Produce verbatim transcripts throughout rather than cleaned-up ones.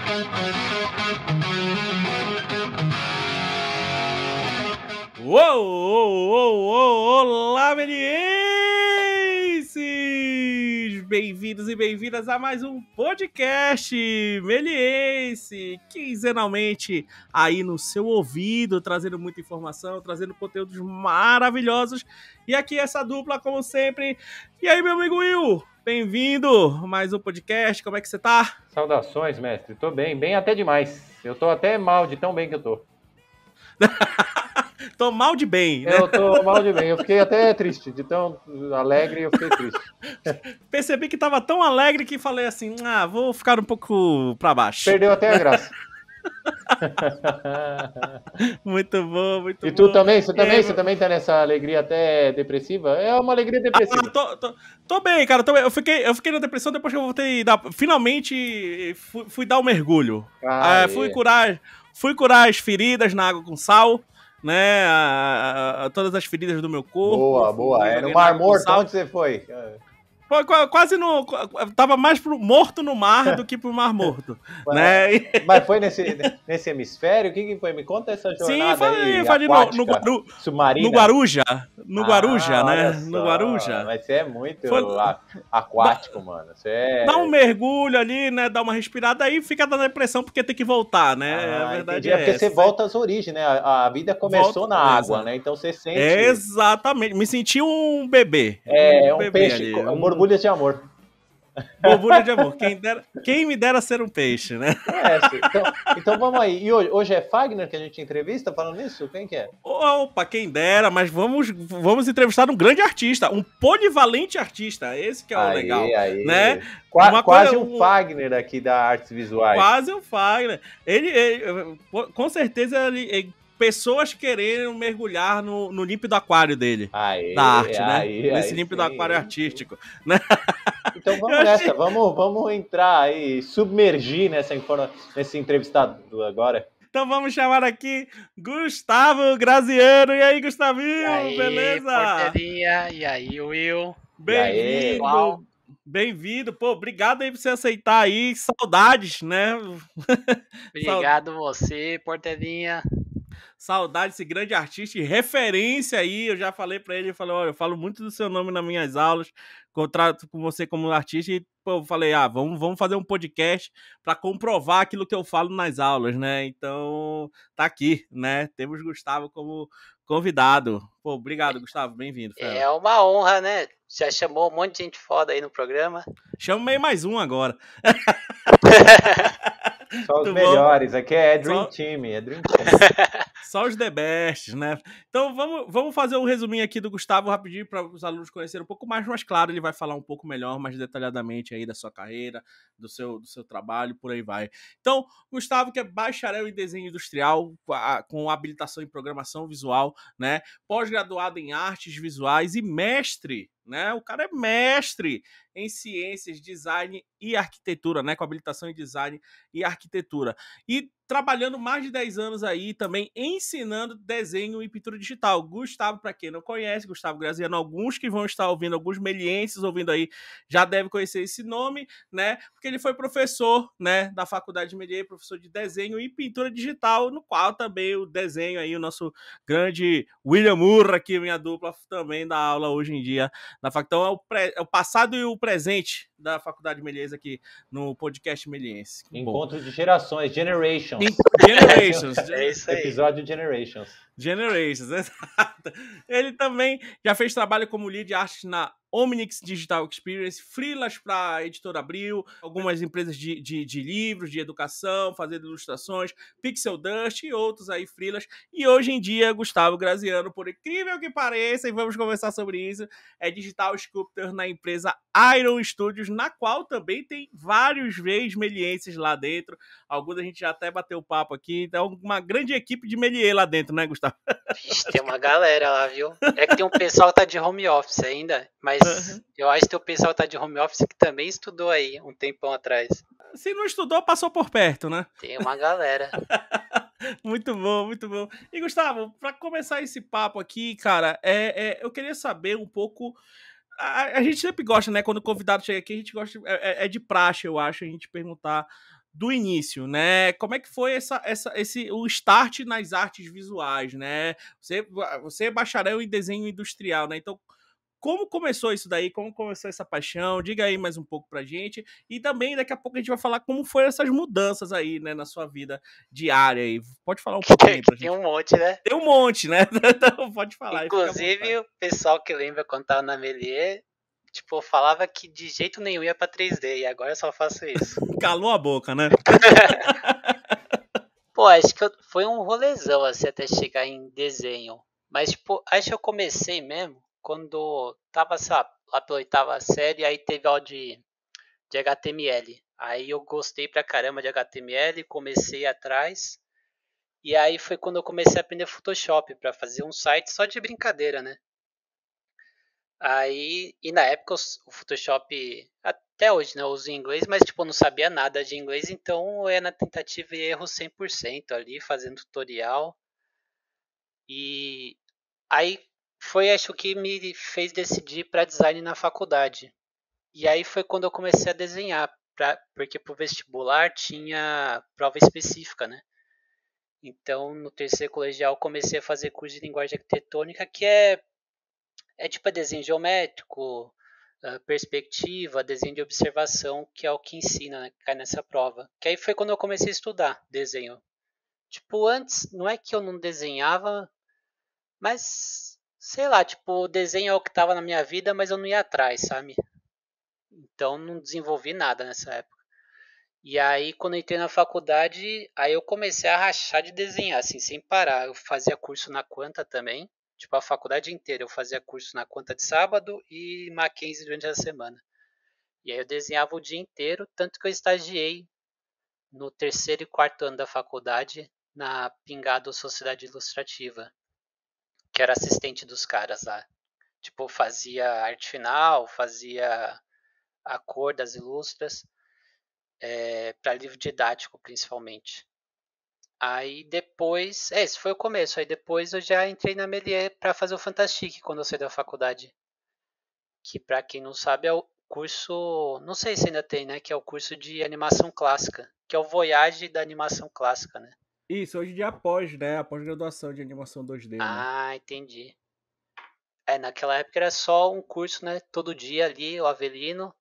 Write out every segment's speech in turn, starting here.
Uou, uou, uou, uou, olá, melienses! Bem-vindos e bem-vindas a mais um podcast Meliense, quinzenalmente aí no seu ouvido, trazendo muita informação, trazendo conteúdos maravilhosos. E aqui essa dupla, como sempre. E aí, meu amigo Will, bem-vindo! Mais um podcast, como é que você tá? Saudações, mestre. Tô bem, bem até demais. Eu tô até mal de tão bem que eu tô. Tô mal de bem, né? Eu tô mal de bem. Eu fiquei até triste. De tão alegre, eu fiquei triste. Percebi que tava tão alegre que falei assim, ah, vou ficar um pouco pra baixo. Perdeu até a graça. Muito bom, muito bom. E tu bom. também? Você E também? aí, Você também tá nessa alegria até depressiva? É uma alegria depressiva. Ah, tô, tô, tô bem, cara. Tô bem. Eu, fiquei, eu fiquei na depressão depois que eu voltei. Da, finalmente fui, fui dar um mergulho. Ah, ah, fui, curar, fui curar as feridas na água com sal. Né, a, a, todas as feridas do meu corpo. Boa, boa. É no Mar Morto, onde você foi? Foi quase no... Tava mais pro morto no mar do que pro Mar Morto. Né? Mas foi nesse, nesse hemisfério? O que, que foi? Me conta essa jornada. Sim, foi, aí, foi ali no, no, no, submarina. No Guarujá. No ah, Guarujá, né? Só. No Guarujá. Mas você é muito foi... aquático, mano. Você é... Dá um mergulho ali, né? Dá uma respirada, aí fica dando depressão porque tem que voltar, né? Ah, a verdade entendi. é, é porque essa. você volta às origens, né? A, a vida começou volta, na água, exato. Né? Então você sente... Exatamente. Me senti um bebê. É, um, um bebê peixe, ali. Um borbulha de amor. Borbulha de amor. Quem, dera, quem me dera ser um peixe, né? É, então, então vamos aí. E hoje, hoje é Fagner que a gente entrevista falando nisso? Quem que é? Opa, quem dera, mas vamos, vamos entrevistar um grande artista, um polivalente artista. Esse que é o aí, legal. Aí. Né? Qua, Uma quase coisa, um Fagner aqui da Artes Visuais. Quase um Fagner. Ele, ele com certeza, ele, ele, pessoas querendo mergulhar no, no límpido aquário dele. Aí, da arte, aí, né? Nesse aí, límpido sim, aquário sim. artístico. Né? Então vamos Eu nessa, achei... vamos, vamos entrar aí, submergir nessa informa... nesse entrevistado agora. Então vamos chamar aqui Gustavo Graziano. E aí, Gustavinho, e aí, beleza? Porteirinha. E aí, Will? Bem-vindo. Bem-vindo. Pô, obrigado aí por você aceitar aí. Saudades, né? Obrigado você, Porteirinha. Saudade desse grande artista e referência aí. Eu já falei pra ele, eu falei, olha, eu falo muito do seu nome nas minhas aulas, contrato com você como artista e pô, eu falei, ah, vamos, vamos fazer um podcast para comprovar aquilo que eu falo nas aulas, né? Então, tá aqui, né? Temos Gustavo como convidado. Pô, obrigado, Gustavo, bem-vindo. É uma honra, né? Já chamou um monte de gente foda aí no programa. Chamei mais um agora. Só os Muito melhores, bom. Aqui é Dream Só... Team, é Dream Team. Só os the best, né? Então vamos, vamos fazer um resuminho aqui do Gustavo rapidinho para os alunos conhecerem um pouco mais, mas claro, ele vai falar um pouco melhor, mais detalhadamente aí da sua carreira, do seu, do seu trabalho, por aí vai. Então, Gustavo, que é bacharel em desenho industrial, com habilitação em programação visual, né? Pós-graduado em artes visuais e mestre, né? O cara é mestre em ciências, design e arquitetura, né? Com habilitação em design e arquitetura. E trabalhando mais de dez anos aí também ensinando desenho e pintura digital. Gustavo, para quem não conhece, Gustavo Graziano, alguns que vão estar ouvindo, alguns melienses ouvindo aí, já devem conhecer esse nome, né? Porque ele foi professor, né, da Faculdade de Melier, professor de desenho e pintura digital, no qual também o desenho aí, o nosso grande William Murra, aqui, minha dupla, também dá aula hoje em dia na faculdade. Então é o, pre... é o passado e o presente da Faculdade Meliense aqui no podcast Meliense. Encontro Bom. de gerações, Generations. Generations. É isso aí. Episódio Generations. Generations, exato. Ele também já fez trabalho como lead de artes na Omnix Digital Experience, freelas para a Editora Abril, algumas empresas de, de, de livros, de educação, fazendo ilustrações, Pixel Dust e outros aí freelas. E hoje em dia, Gustavo Graziano, por incrível que pareça, e vamos conversar sobre isso, é Digital Sculptor na empresa Iron Studios, na qual também tem vários ex-melienses lá dentro. Alguns a gente já até bateu papo aqui. Então, uma grande equipe de melier lá dentro, né, Gustavo? Vixe, tem uma galera lá, viu? É que tem um pessoal que tá de home office ainda, mas uhum. eu acho que tem um pessoal que tá de home office que também estudou aí um tempão atrás. Se não estudou, passou por perto, né? Tem uma galera. Muito bom, muito bom. E, Gustavo, para começar esse papo aqui, cara, é, é, eu queria saber um pouco... A, a gente sempre gosta, né? Quando o convidado chega aqui, a gente gosta... É, é de praxe, eu acho, a gente perguntar do início, né? Como é que foi essa, essa, esse, o start nas artes visuais, né? Você, você é bacharel em desenho industrial, né? Então, como começou isso daí? Como começou essa paixão? Diga aí mais um pouco pra gente. E também, daqui a pouco, a gente vai falar como foram essas mudanças aí, né, na sua vida diária aí. Pode falar um pouquinho aí pra Tem gente. um monte, né? Tem um monte, né? Então, pode falar. Inclusive, o pessoal que lembra quando tava na Melier, tipo, falava que de jeito nenhum ia pra três D, e agora eu só faço isso. Calou a boca, né? Pô, acho que eu, foi um rolezão, assim, até chegar em desenho. Mas, tipo, acho que eu comecei mesmo quando tava, sei lá, lá pela oitava série, aí teve aula de, de H T M L. Aí eu gostei pra caramba de H T M L, comecei atrás. E aí foi quando eu comecei a aprender Photoshop pra fazer um site só de brincadeira, né? Aí, e na época o Photoshop, até hoje, né, eu uso em inglês, mas tipo, eu não sabia nada de inglês, então eu ia na tentativa e erro cem por cento ali, fazendo tutorial. E aí foi, acho que me fez decidir para design na faculdade. E aí foi quando eu comecei a desenhar, pra, porque pro vestibular tinha prova específica, né? Então, no terceiro colegial, comecei a fazer curso de linguagem arquitetônica, que é, é tipo desenho geométrico, perspectiva, desenho de observação, que é o que ensina, né, que cai nessa prova. Que aí foi quando eu comecei a estudar desenho. Tipo, antes, não é que eu não desenhava, mas, sei lá, tipo, o desenho é o que tava na minha vida, mas eu não ia atrás, sabe? Então, não desenvolvi nada nessa época. E aí, quando eu entrei na faculdade, aí eu comecei a rachar de desenhar, assim, sem parar. Eu fazia curso na Quanta também, tipo, a faculdade inteira. Eu fazia curso na Quanta de sábado e Mackenzie durante a semana. E aí eu desenhava o dia inteiro, tanto que eu estagiei no terceiro e quarto ano da faculdade na Pingado Sociedade Ilustrativa, que era assistente dos caras lá. Tipo, fazia arte final, fazia a cor das ilustras, é, para livro didático principalmente. Aí depois, é, esse foi o começo. Aí depois eu já entrei na Melier para fazer o Fantastique quando eu saí da faculdade. Que para quem não sabe é o curso, não sei se ainda tem, né, que é o curso de animação clássica, que é o Voyage da animação clássica, né? Isso, hoje em dia após, né? A pós-graduação de animação dois D, né? Ah, entendi. É, naquela época era só um curso, né, todo dia ali, o Avelino.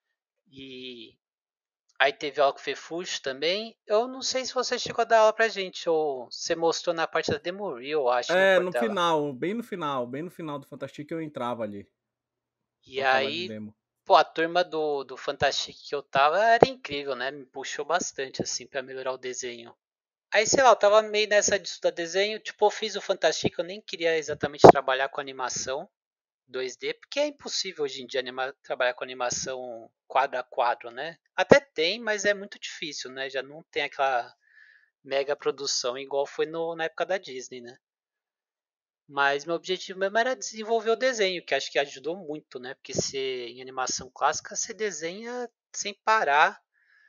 E aí teve aula com o Fefuxo também. Eu não sei se você chegou a dar aula pra gente, ou você mostrou na parte da Demo Reel, eu acho, né, É, no Portela? final, bem no final, bem no final do Fantastic eu entrava ali E pra falar de aí, demo. pô, a turma do, do Fantastic que eu tava era incrível, né? Me puxou bastante, assim, pra melhorar o desenho. Aí, sei lá, eu tava meio nessa de estudar desenho, tipo, eu fiz o Fantastic, eu nem queria exatamente trabalhar com animação dois D, porque é impossível hoje em dia anima, trabalhar com animação quadro a quadro, né? Até tem, mas é muito difícil, né? Já não tem aquela mega produção igual foi no, na época da Disney, né? Mas meu objetivo mesmo era desenvolver o desenho, que acho que ajudou muito, né? Porque você, em animação clássica você desenha sem parar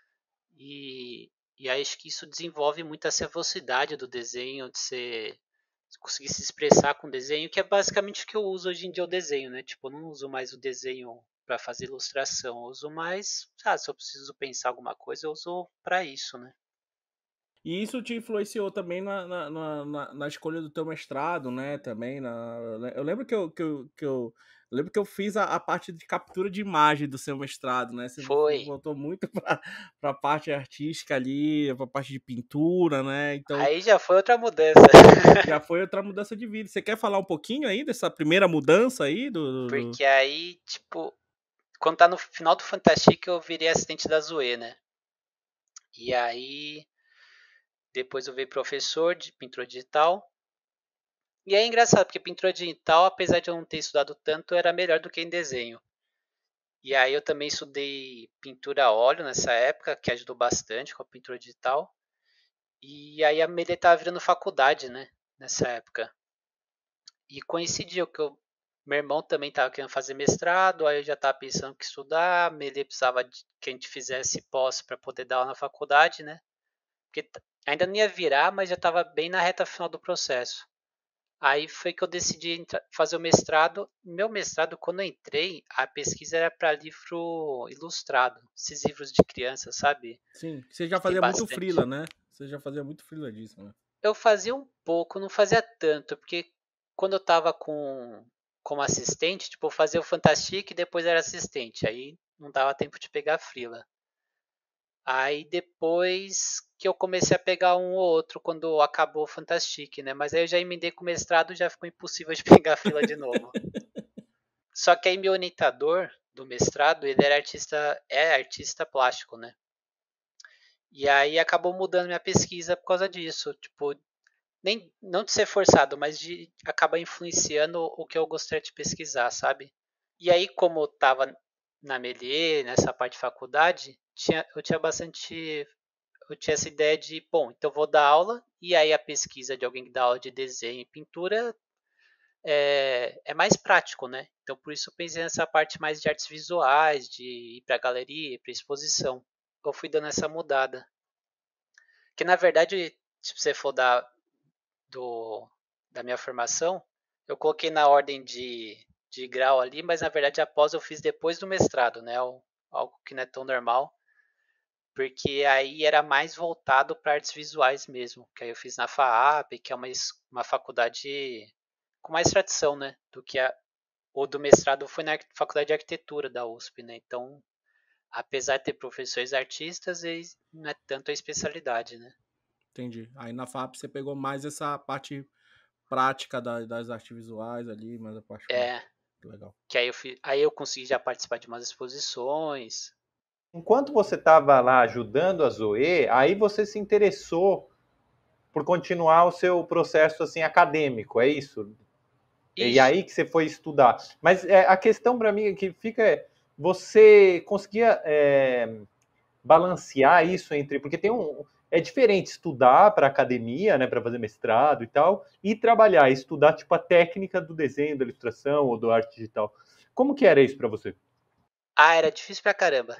e, e acho que isso desenvolve muito essa velocidade do desenho, de você conseguir se expressar com o desenho, que é basicamente o que eu uso hoje em dia o desenho, né? Tipo, eu não uso mais o desenho para fazer ilustração, eu uso mais, sabe, se eu preciso pensar alguma coisa, eu uso para isso, né? E isso te influenciou também na, na, na, na- na escolha do teu mestrado, né? Também. Na, eu lembro que eu, que eu, que eu, eu lembro que eu fiz a, a parte de captura de imagem do seu mestrado, né? Você Foi. voltou muito para a parte artística ali, para a parte de pintura, né? Então Aí já foi outra mudança. já foi outra mudança de vida. Você quer falar um pouquinho aí dessa primeira mudança aí do, do- do- Porque aí, tipo, quando tá no final do Fantastic eu virei assistente da Zoe, né? E aí depois eu virei professor de pintura digital. E é engraçado, porque pintura digital, apesar de eu não ter estudado tanto, era melhor do que em desenho. E aí eu também estudei pintura a óleo nessa época, que ajudou bastante com a pintura digital. E aí a Melê tava virando faculdade, né? Nessa época. E coincidiu que eu, meu irmão também estava querendo fazer mestrado, aí eu já estava pensando que estudar, a Melê precisava de que a gente fizesse pós para poder dar aula na faculdade, né? Porque ainda não ia virar, mas já estava bem na reta final do processo. Aí foi que eu decidi fazer o mestrado. Meu mestrado, quando eu entrei, a pesquisa era para livro ilustrado, esses livros de criança, sabe? Sim, você já Que tem fazia muito bastante. freela, né? Você já fazia muito freela disso, né? Eu fazia um pouco, não fazia tanto, porque quando eu tava com como assistente, tipo, eu fazia o Fantastic e depois era assistente, aí não dava tempo de pegar freela. Aí depois que eu comecei a pegar um ou outro quando acabou o Fantastic, né? Mas aí eu já emendei com o mestrado, já ficou impossível de pegar freela de novo. Só que aí meu orientador do mestrado, ele era artista, é artista plástico, né? E aí acabou mudando minha pesquisa por causa disso. Tipo, nem não de ser forçado, mas de acabar influenciando o que eu gostaria de pesquisar, sabe? E aí, como eu estava na Melier, nessa parte de faculdade, tinha, eu tinha bastante. Eu tinha essa ideia de, bom, então eu vou dar aula, e aí a pesquisa de alguém que dá aula de desenho e pintura é, é mais prático, né? Então por isso eu pensei nessa parte mais de artes visuais, de ir para galeria, para exposição. Eu fui dando essa mudada. Que na verdade, se você for dar do, da minha formação, eu coloquei na ordem de, de grau ali, mas na verdade após eu fiz depois do mestrado, né? Algo que não é tão normal, porque aí era mais voltado para artes visuais mesmo, que aí eu fiz na FAAP, que é uma, uma faculdade com mais tradição, né? Do que a, o do mestrado foi na faculdade de arquitetura da U S P, né? Então, apesar de ter professores artistas, não é tanto a especialidade, né? Entendi. Aí na F A P você pegou mais essa parte prática das, das artes visuais ali, mais a parte É, legal. que aí eu, fiz, aí eu consegui já participar de umas exposições. Enquanto você estava lá ajudando a Zoe, aí você se interessou por continuar o seu processo assim acadêmico, é isso? E Isso. aí que você foi estudar. Mas é, a questão para mim que fica é, você conseguia é, balancear isso entre, porque tem um, é diferente estudar para academia, né, para fazer mestrado e tal, e trabalhar, estudar tipo a técnica do desenho, da ilustração ou do arte digital. Como que era isso para você? Ah, era difícil pra caramba.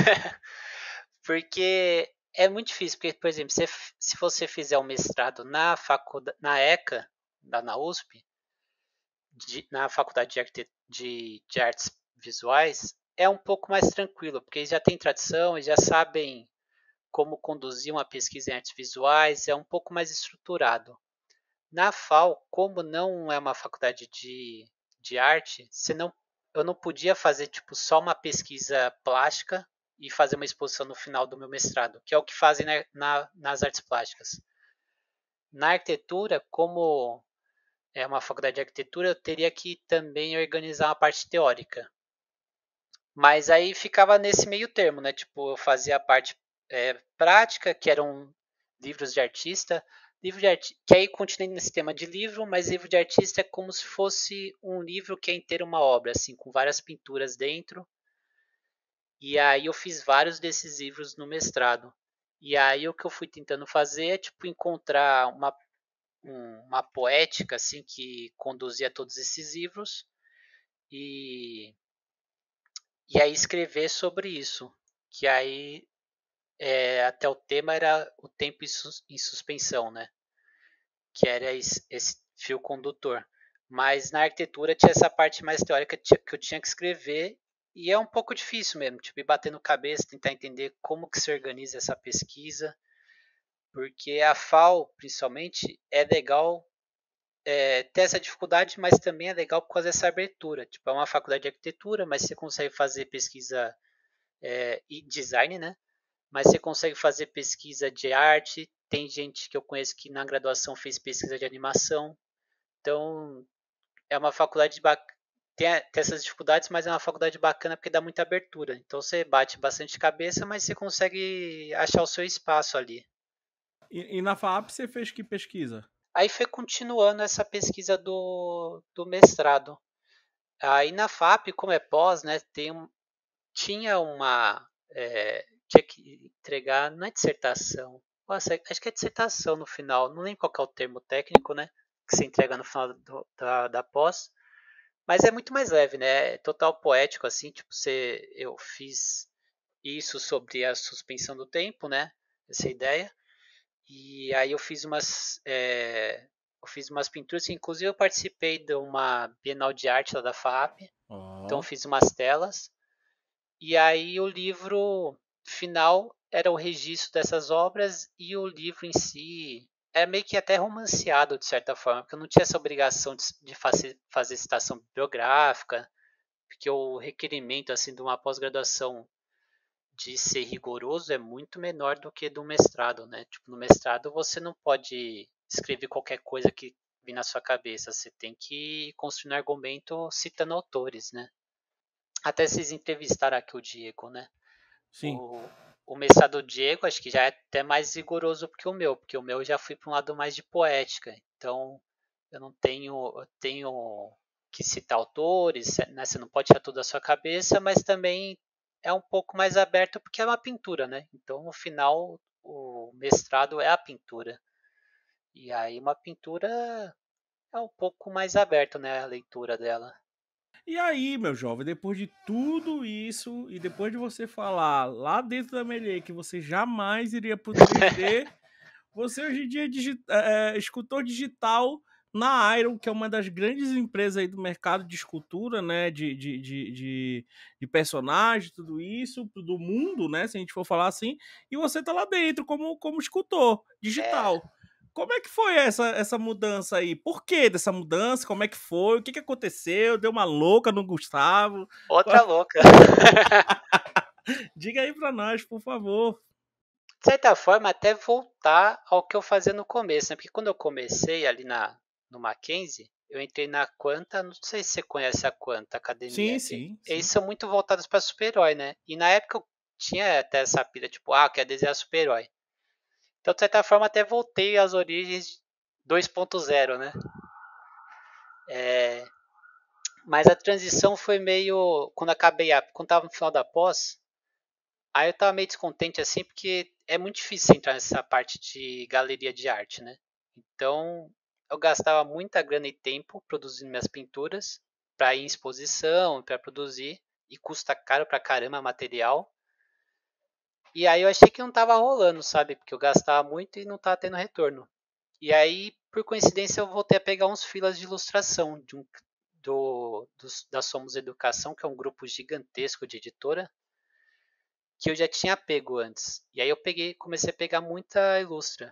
Porque é muito difícil, porque, por exemplo, se, se você fizer um mestrado na faculdade, na ECA, da, na U S P, de, na faculdade de, Arquite de, de artes visuais, é um pouco mais tranquilo, porque eles já têm tradição, eles já sabem como conduzir uma pesquisa em artes visuais, é um pouco mais estruturado. Na FAO, como não é uma faculdade de, de arte, você não, eu não podia fazer tipo, só uma pesquisa plástica e fazer uma exposição no final do meu mestrado, que é o que fazem na, na, nas artes plásticas. Na arquitetura, como é uma faculdade de arquitetura, eu teria que também organizar uma parte teórica. Mas aí ficava nesse meio termo, né? Tipo, eu fazia a parte é, prática, que eram livros de artista, livro de arti que aí continuei nesse tema de livro, mas livro de artista é como se fosse um livro que é inteiro uma obra, assim, com várias pinturas dentro. E aí eu fiz vários desses livros no mestrado. E aí o que eu fui tentando fazer é tipo encontrar uma, um, uma poética assim que conduzia todos esses livros e e aí escrever sobre isso. Que aí é, até o tema era o tempo em, sus em suspensão, né? Que era esse, esse fio condutor. Mas na arquitetura tinha essa parte mais teórica que eu tinha que escrever e é um pouco difícil mesmo, tipo, ir batendo cabeça, tentar entender como que se organiza essa pesquisa, porque a FAO, principalmente, é legal é, ter essa dificuldade, mas também é legal por causa dessa abertura. Tipo, é uma faculdade de arquitetura, mas você consegue fazer pesquisa é, e design, né? Mas você consegue fazer pesquisa de arte. Tem gente que eu conheço que na graduação fez pesquisa de animação. Então, é uma faculdade bacana. Tem, tem essas dificuldades, mas é uma faculdade bacana porque dá muita abertura. Então, você bate bastante cabeça, mas você consegue achar o seu espaço ali. E, e na F A P você fez que pesquisa? Aí foi continuando essa pesquisa do, do mestrado. Aí na FAP, como é pós, né, tem um, tinha uma. É, tinha que entregar, não é dissertação. Nossa, acho que é dissertação no final. Não lembro qual é o termo técnico, né? Que se entrega no final do, da, da pós. Mas é muito mais leve, né? É total poético, assim. Tipo, você, eu fiz isso sobre a suspensão do tempo, né? Essa ideia. E aí eu fiz umas. É, Eu fiz umas pinturas, que inclusive eu participei de uma Bienal de Arte lá da F A P, Ó. então eu fiz umas telas. E aí o livro final era o registro dessas obras e o livro em si é meio que até romanceado de certa forma, porque eu não tinha essa obrigação de, de fazer, fazer citação bibliográfica, porque o requerimento assim de uma pós-graduação de ser rigoroso é muito menor do que do mestrado, né? Tipo, no mestrado você não pode escrever qualquer coisa que vem na sua cabeça, você tem que construir um argumento citando autores, né? Até vocês entrevistaram aqui o Diego, né? Sim. O, o mestrado do Diego acho que já é até mais rigoroso que o meu, porque o meu já fui para um lado mais de poética. Então eu não tenho, eu tenho que citar autores, né? Você não pode tirar tudo da sua cabeça, mas também é um pouco mais aberto porque é uma pintura, né? Então no final o mestrado é a pintura. E aí uma pintura é um pouco mais aberto, né? A leitura dela. E aí, meu jovem, depois de tudo isso e depois de você falar lá dentro da Melier que você jamais iria pro três D, você hoje em dia é, digi é, é escultor digital na Iron, que é uma das grandes empresas aí do mercado de escultura, né, de, de, de, de, de personagem, tudo isso, do mundo, né, se a gente for falar assim, e você tá lá dentro como, como escultor É, digital. Como é que foi essa, essa mudança aí? Por que dessa mudança? Como é que foi? O que, que aconteceu? Deu uma louca no Gustavo? outra louca. Diga aí pra nós, por favor. De certa forma, até voltar ao que eu fazia no começo, né? Porque quando eu comecei ali na, no Mackenzie, eu entrei na Quanta, não sei se você conhece a Quanta Sim, Academia. sim, Eles sim. são muito voltados para super-herói, né? E na época eu tinha até essa pilha, tipo, ah, eu quero desenhar super-herói. Então, de certa forma, até voltei às origens dois ponto zero, né? É, mas a transição foi meio. Quando acabei a. Quando tava no final da pós, aí eu tava meio descontente assim, porque é muito difícil entrar nessa parte de galeria de arte, né? Então, eu gastava muita grana e tempo produzindo minhas pinturas para ir em exposição, para produzir, e custa caro pra caramba material. E aí eu achei que não tava rolando, sabe? Porque eu gastava muito e não tava tendo retorno. E aí, por coincidência, eu voltei a pegar uns filas de ilustração de um, do, do, da Somos Educação, que é um grupo gigantesco de editora, que eu já tinha pego antes. E aí eu peguei, comecei a pegar muita ilustra.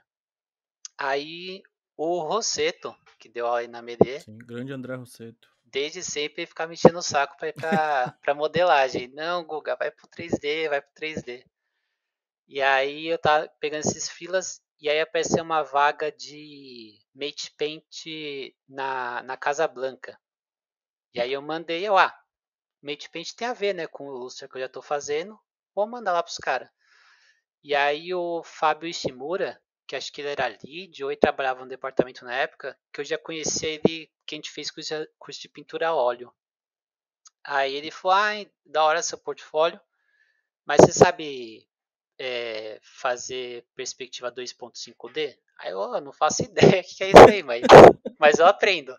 Aí o Rosseto, que deu aula aí na M D, Sim, grande André Rosseto. desde sempre ficava me enchendo o saco para ir pra, pra modelagem. Não, Guga, vai pro três D, vai pro três D. E aí eu tava pegando esses filas e aí apareceu uma vaga de Mate Paint na, na Casa Blanca. E aí eu mandei, eu, ah, Mate Paint tem a ver, né, com o ilustra que eu já tô fazendo, vou mandar lá pros caras. E aí o Fábio Ishimura, que acho que ele era lead ou ele trabalhava no departamento na época, que eu já conhecia ele, que a gente fez curso de, curso de pintura a óleo. Aí ele falou, ah, da hora seu portfólio, mas você sabe é, fazer perspectiva dois ponto cinco D? Aí eu oh, não faço ideia o que é isso aí, mas, mas eu aprendo.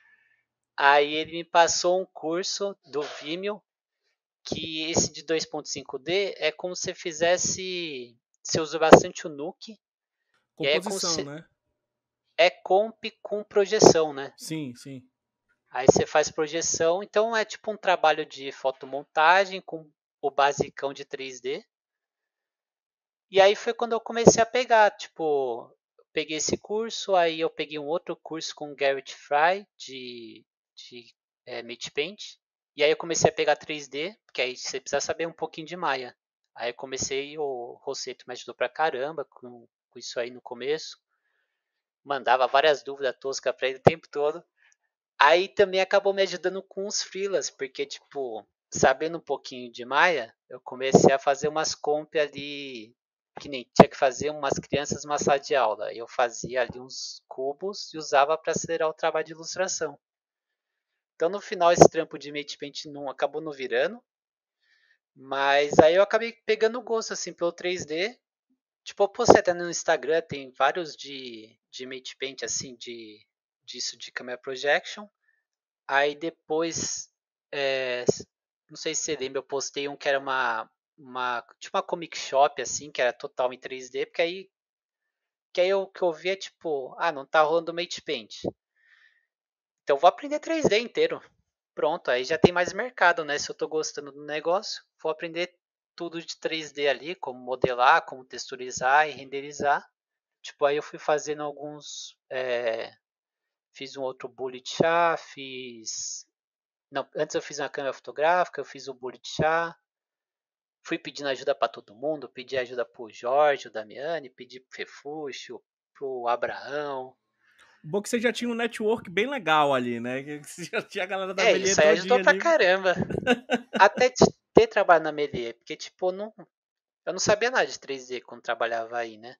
Aí ele me passou um curso do Vimeo, que esse de dois ponto cinco D é como se fizesse, você usa bastante o Nuke, e aí é como Composição, se né? é comp com projeção, né? Sim, sim. Aí você faz projeção, então é tipo um trabalho de fotomontagem com o basicão de três D. E aí foi quando eu comecei a pegar, tipo, peguei esse curso, aí eu peguei um outro curso com o Garrett Fry de, de é, Mate Paint. E aí eu comecei a pegar três D, porque aí você precisa saber um pouquinho de Maya. Aí eu comecei, o Rosseto me ajudou pra caramba com, com isso aí no começo. Mandava várias dúvidas toscas pra ele o tempo todo. Aí também acabou me ajudando com os freelas, porque, tipo, sabendo um pouquinho de Maya, eu comecei a fazer umas comp ali, que nem tinha que fazer umas crianças uma sala de aula. Eu fazia ali uns cubos e usava para acelerar o trabalho de ilustração. Então, no final, esse trampo de Mate Paint não acabou não virando, mas aí eu acabei pegando gosto, assim, pelo três D. Tipo, eu postei até no Instagram, tem vários de, de Mate Paint, assim, de, disso de Camera Projection. Aí depois, é, não sei se você lembra, eu postei um que era uma, uma, tipo uma comic shop, assim, que era total em três D, porque aí Que aí o que eu vi é tipo, ah, não tá rolando Mate Paint. Então vou aprender três D inteiro. Pronto, aí já tem mais mercado, né? Se eu tô gostando do negócio, vou aprender tudo de três D ali, como modelar, como texturizar e renderizar. Tipo, aí eu fui fazendo alguns... É, fiz um outro bullet chá, fiz... Não, antes eu fiz uma câmera fotográfica, eu fiz o bullet chá. Fui pedindo ajuda para todo mundo, pedi ajuda pro Jorge, o Damiani, pedi pro Refúgio, pro Abraão. O bom que você já tinha um network bem legal ali, né? Que você já tinha a galera da É, Melier isso aí ajudou todinha pra ali. caramba. Até ter trabalho na Melier, porque tipo, não, eu não sabia nada de três D quando trabalhava aí, né?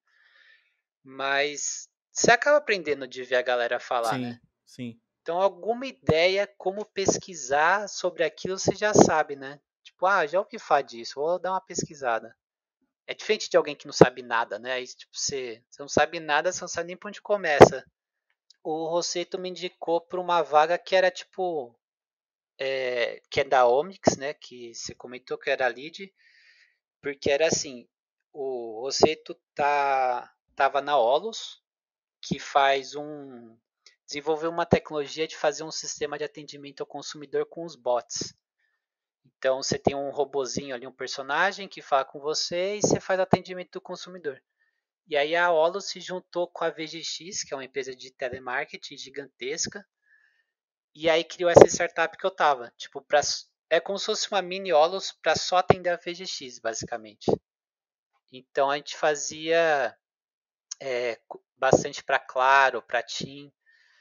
Mas você acaba aprendendo de ver a galera falar, Sim, né? sim. Então alguma ideia, como pesquisar sobre aquilo você já sabe, né? Tipo, ah, já ouvi falar disso, vou dar uma pesquisada. É diferente de alguém que não sabe nada, né? Aí, tipo, você, você não sabe nada, você não sabe nem por onde começa. O Rosseto me indicou para uma vaga que era tipo, é, que é da Omix, né? Que você comentou que era lead, porque era assim, o Rosseto tá, tava na Olus, que faz um, desenvolveu uma tecnologia de fazer um sistema de atendimento ao consumidor com os bots. Então você tem um robozinho ali, um personagem que fala com você e você faz o atendimento do consumidor. E aí a Olo se juntou com a V G X, que é uma empresa de telemarketing gigantesca, e aí criou essa startup que eu tava. Tipo, pra, é como se fosse uma mini Olos para só atender a V G X, basicamente. Então a gente fazia é, bastante para Claro, para TIM,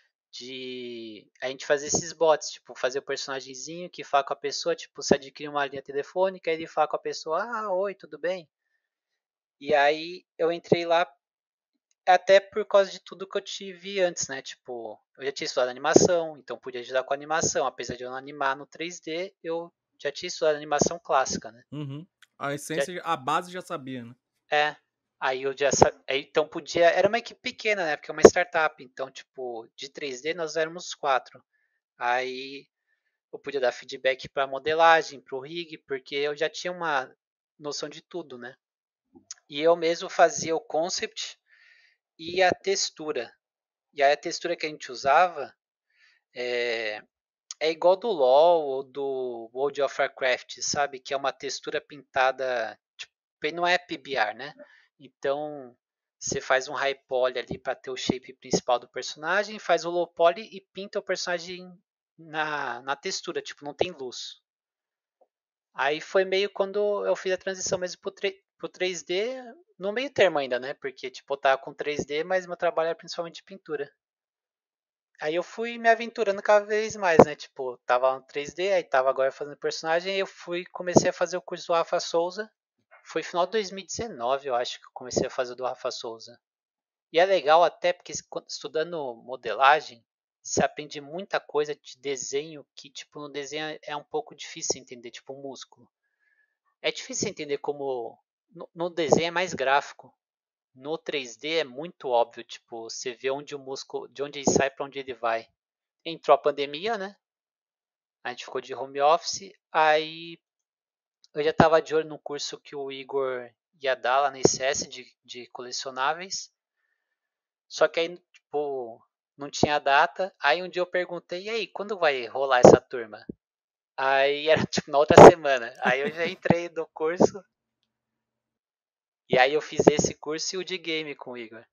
de a gente fazer esses bots, tipo, fazer o personagemzinho que fala com a pessoa, tipo, se adquire uma linha telefônica, ele fala com a pessoa, ah, oi, tudo bem? E aí eu entrei lá até por causa de tudo que eu tive antes, né? Tipo, eu já tinha estudado animação, então podia ajudar com a animação. Apesar de eu não animar no três D, eu já tinha estudado animação clássica, né? Uhum. A Já, essência, a base já sabia, né? é. Aí eu já sabia. Então podia. Era uma equipe pequena, né? Porque é uma startup. Então, tipo, de três D nós éramos quatro. Aí eu podia dar feedback para modelagem, para o rig, porque eu já tinha uma noção de tudo, né? E eu mesmo fazia o concept e a textura. E aí a textura que a gente usava é, é igual do LoL ou do World of Warcraft, sabe? Que é uma textura pintada, tipo, não é P B R, né? Então você faz um high poly ali para ter o shape principal do personagem, faz o low poly e pinta o personagem na, na textura, tipo, não tem luz. Aí foi meio quando eu fiz a transição mesmo pro, pro três D, no meio termo ainda, né? Porque, tipo, eu tava com três D, mas meu trabalho era principalmente pintura. Aí eu fui me aventurando cada vez mais, né? Tipo, tava no três D, aí tava agora fazendo personagem, aí eu fui comecei a fazer o curso do Rafa Souza. Foi final de dois mil e dezenove, eu acho, que eu comecei a fazer o do Rafa Souza. E é legal até porque estudando modelagem, você aprende muita coisa de desenho que, tipo, no desenho é um pouco difícil entender, tipo, um músculo. É difícil entender como... No, no desenho é mais gráfico. No três D é muito óbvio, tipo, você vê onde o músculo, de onde ele sai para onde ele vai. Entrou a pandemia, né? A gente ficou de home office, aí eu já estava de olho no curso que o Igor ia dar lá na I C S de, de colecionáveis. Só que aí, tipo, não tinha data. Aí um dia eu perguntei, e aí, quando vai rolar essa turma? Aí era tipo na outra semana. Aí eu já entrei no curso. E aí eu fiz esse curso e o de game com o Igor.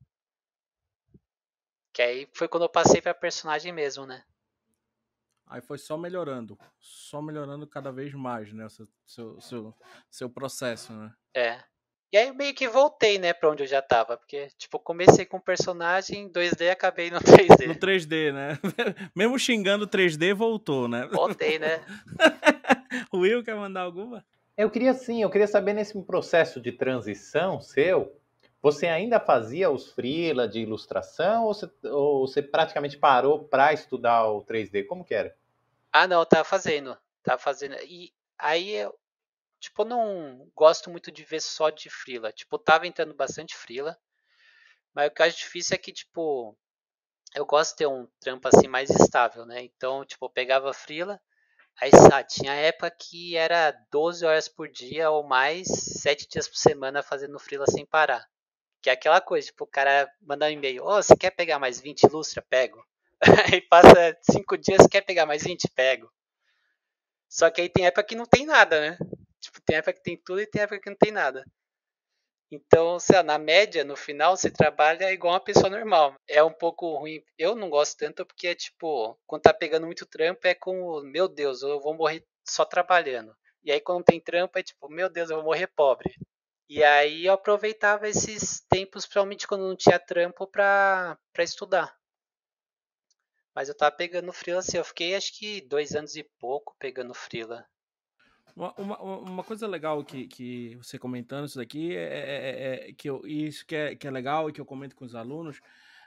Que aí foi quando eu passei pra personagem mesmo, né? Aí foi só melhorando. Só melhorando cada vez mais, né? O seu, seu, seu, seu processo, né? É. E aí eu meio que voltei, né, pra onde eu já tava. Porque, tipo, comecei com personagem em dois D e acabei no três D. No três D, né? Mesmo xingando três D, voltou, né? Voltei, né? O Will quer mandar alguma? Eu queria sim, eu queria saber nesse processo de transição seu, você ainda fazia os freela de ilustração ou você, ou você praticamente parou para estudar o três D? Como que era? Ah, não, eu tava fazendo. Tava fazendo. E aí eu, tipo, não gosto muito de ver só de freela. Tipo, tava entrando bastante freela. Mas o que eu acho difícil é que, tipo, eu gosto de ter um trampo assim mais estável, né? Então, tipo, eu pegava freela. Aí, sabe, tinha época que era doze horas por dia ou mais, sete dias por semana fazendo freela sem parar. Que é aquela coisa, tipo, o cara manda um e-mail, ô, oh, você quer pegar mais vinte ilustra? Pego. Aí passa cinco dias, quer pegar mais vinte? Pego. Só que aí tem época que não tem nada, né? Tipo, tem época que tem tudo e tem época que não tem nada. Então, sei lá, na média, no final, você trabalha igual uma pessoa normal. É um pouco ruim. Eu não gosto tanto porque é tipo, quando tá pegando muito trampo, é como, meu Deus, eu vou morrer só trabalhando. E aí quando tem trampo, é tipo, meu Deus, eu vou morrer pobre. E aí eu aproveitava esses tempos, principalmente quando não tinha trampo, pra, pra estudar. Mas eu tava pegando freela assim, eu fiquei acho que dois anos e pouco pegando freela. Uma, uma, uma coisa legal que, que você comentando isso daqui é, é, é que eu, isso que é, que é legal e que eu comento com os alunos,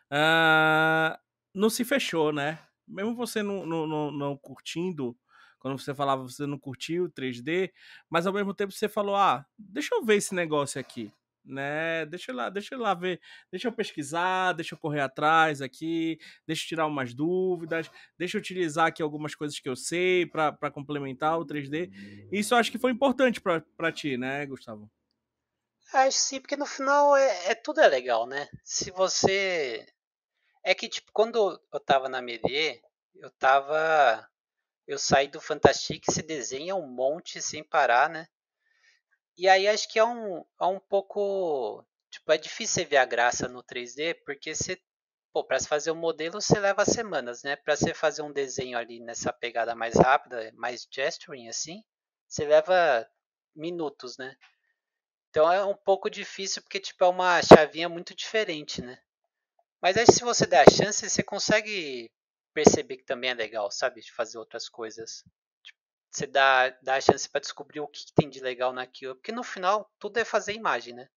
uh, não se fechou, né? Mesmo você não, não, não, não curtindo, quando você falava você não curtiu três D, mas ao mesmo tempo você falou, ah, deixa eu ver esse negócio aqui, né? Deixa eu lá, deixa eu lá ver, deixa eu pesquisar, deixa eu correr atrás aqui, deixa eu tirar umas dúvidas, deixa eu utilizar aqui algumas coisas que eu sei para complementar o três D. Isso eu acho que foi importante para ti, né, Gustavo? Acho sim, porque no final é, é tudo é legal, né? Se você. É que, tipo, quando eu tava na Melier, eu tava. Eu saí do Fantastic, se desenha um monte sem parar, né? E aí acho que é um, é um pouco. Tipo, é difícil você ver a graça no três D, porque você. Pô, pra se fazer um modelo você leva semanas, né? Pra você fazer um desenho ali nessa pegada mais rápida, mais gesturing assim, você leva minutos, né? Então é um pouco difícil porque tipo é uma chavinha muito diferente, né? Mas aí se você der a chance, você consegue perceber que também é legal, sabe? De fazer outras coisas. Tipo, você dá, dá a chance para descobrir o que, que tem de legal naquilo. Porque no final, tudo é fazer imagem, né?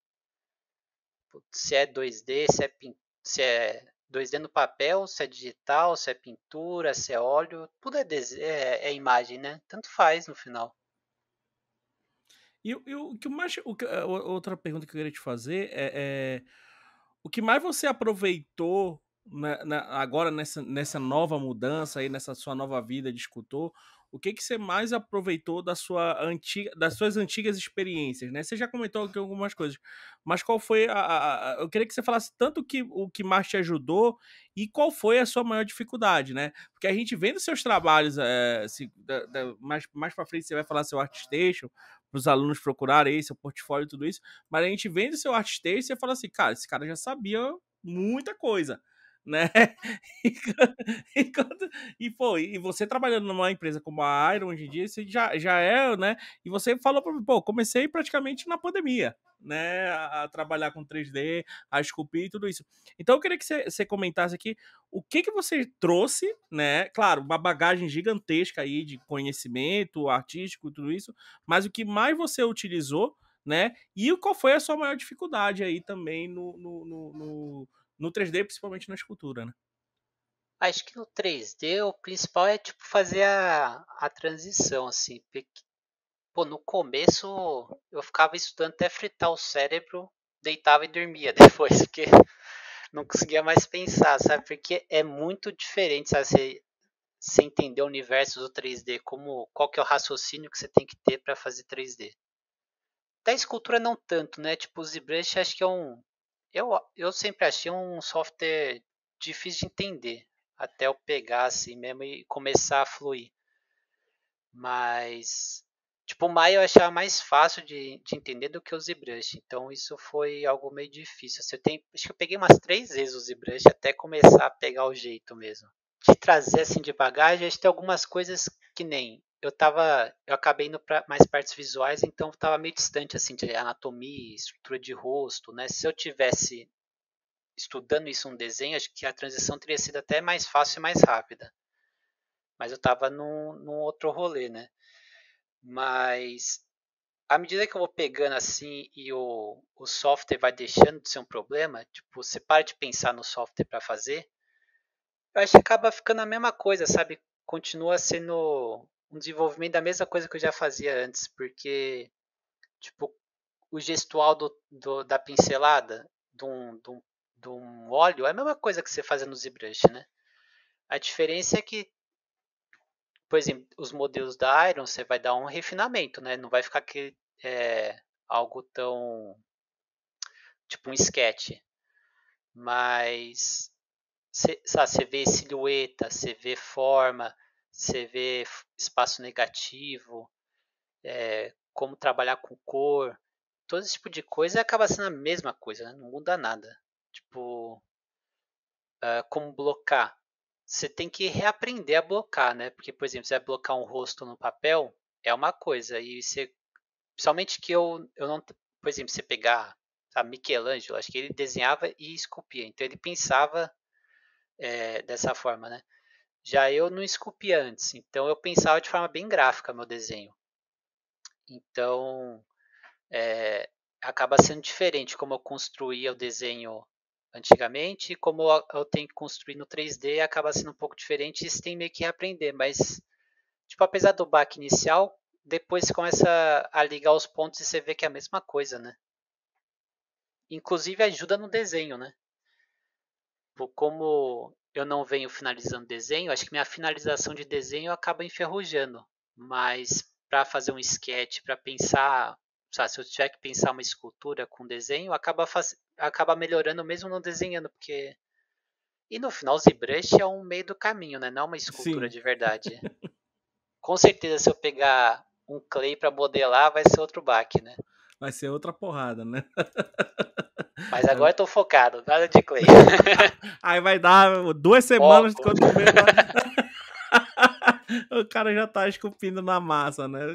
Se é dois D, se é, pin... se é dois D no papel, se é digital, se é pintura, se é óleo. Tudo é, des... é, é imagem, né? Tanto faz no final. E, e o que mais. O que, outra pergunta que eu queria te fazer é, é o que mais você aproveitou na, na, agora nessa, nessa nova mudança aí, nessa sua nova vida de escultor? O que que você mais aproveitou da sua antiga, das suas antigas experiências, né? Você já comentou aqui algumas coisas, mas qual foi a, a, a eu queria que você falasse tanto que, o que mais te ajudou e qual foi a sua maior dificuldade, né? Porque a gente vendo seus trabalhos, é, se, da, da, mais, mais para frente você vai falar seu ArtStation, para os alunos procurarem aí, seu portfólio e tudo isso, mas a gente vende seu ArtStation e você fala assim, cara, esse cara já sabia muita coisa, né? E, quando, e, pô, e você trabalhando numa empresa como a Iron hoje em dia, você já, já é, né? E você falou para mim, pô, comecei praticamente na pandemia, né? A, a trabalhar com três D, a esculpir e tudo isso. Então eu queria que você, você comentasse aqui o que que você trouxe, né? Claro, uma bagagem gigantesca aí de conhecimento artístico e tudo isso, mas o que mais você utilizou, né? E qual foi a sua maior dificuldade aí também no, no, no, no, no três D, principalmente na escultura, né? Acho que no três D o principal é tipo fazer a, a transição, assim. Porque, pô, no começo eu ficava estudando até fritar o cérebro, deitava e dormia depois, porque não conseguia mais pensar, sabe? Porque é muito diferente, sabe? Você, você entender o universo do três D, como, qual que é o raciocínio que você tem que ter para fazer três D. Da escultura não tanto, né? Tipo, o ZBrush acho que é um... Eu, eu sempre achei um software difícil de entender, até eu pegar assim mesmo e começar a fluir. Mas, tipo, o Maya eu achava mais fácil de, de entender do que o ZBrush. Então isso foi algo meio difícil. Assim, eu tenho, acho que eu peguei umas três vezes o ZBrush até começar a pegar o jeito mesmo. De trazer assim de bagagem, acho que tem algumas coisas que nem eu tava, eu acabei indo para mais partes visuais, então estava meio distante assim de anatomia, estrutura de rosto, né? Se eu tivesse estudando isso um desenho, acho que a transição teria sido até mais fácil e mais rápida. Mas eu estava num, num outro rolê, né? Mas à medida que eu vou pegando assim e o, o software vai deixando de ser um problema, tipo, você para de pensar no software para fazer, eu acho que acaba ficando a mesma coisa, sabe? Continua sendo um desenvolvimento da mesma coisa que eu já fazia antes, porque, tipo, o gestual do, do, da pincelada de um, de, um, de um óleo é a mesma coisa que você faz no ZBrush, né? A diferença é que, por exemplo, os modelos da Iron você vai dar um refinamento, né? Não vai ficar que, é, algo tão tipo um sketch. Mas você vê silhueta, você vê forma, você vê espaço negativo, é, como trabalhar com cor, todo esse tipo de coisa acaba sendo a mesma coisa, né? Não muda nada. Tipo, uh, como blocar. Você tem que reaprender a blocar, né? Porque, por exemplo, você vai blocar um rosto no papel, é uma coisa. E você, principalmente que eu, eu não... Por exemplo, você pegar, sabe, Michelangelo, acho que ele desenhava e esculpia. Então ele pensava é, dessa forma, né? Já eu não esculpia antes. Então eu pensava de forma bem gráfica meu desenho. Então, é, acaba sendo diferente como eu construía o desenho antigamente e como eu tenho que construir no três D, acaba sendo um pouco diferente e você tem meio que reaprender, mas tipo, apesar do baque inicial, depois você começa a ligar os pontos e você vê que é a mesma coisa, né? Inclusive ajuda no desenho, né? Como eu não venho finalizando desenho, acho que minha finalização de desenho acaba enferrujando, mas para fazer um sketch, para pensar, sabe, se eu tiver que pensar uma escultura com desenho, acaba, faz... acaba melhorando mesmo não desenhando, porque... E no final o ZBrush é um meio do caminho, né? Não é uma escultura Sim. de verdade. Com certeza se eu pegar um clay para modelar, vai ser outro baque, né? Vai ser outra porrada, né? Mas agora eu tô focado, nada de clay. Aí vai dar duas semanas Foco. quando começar... O cara já tá esculpindo na massa, né?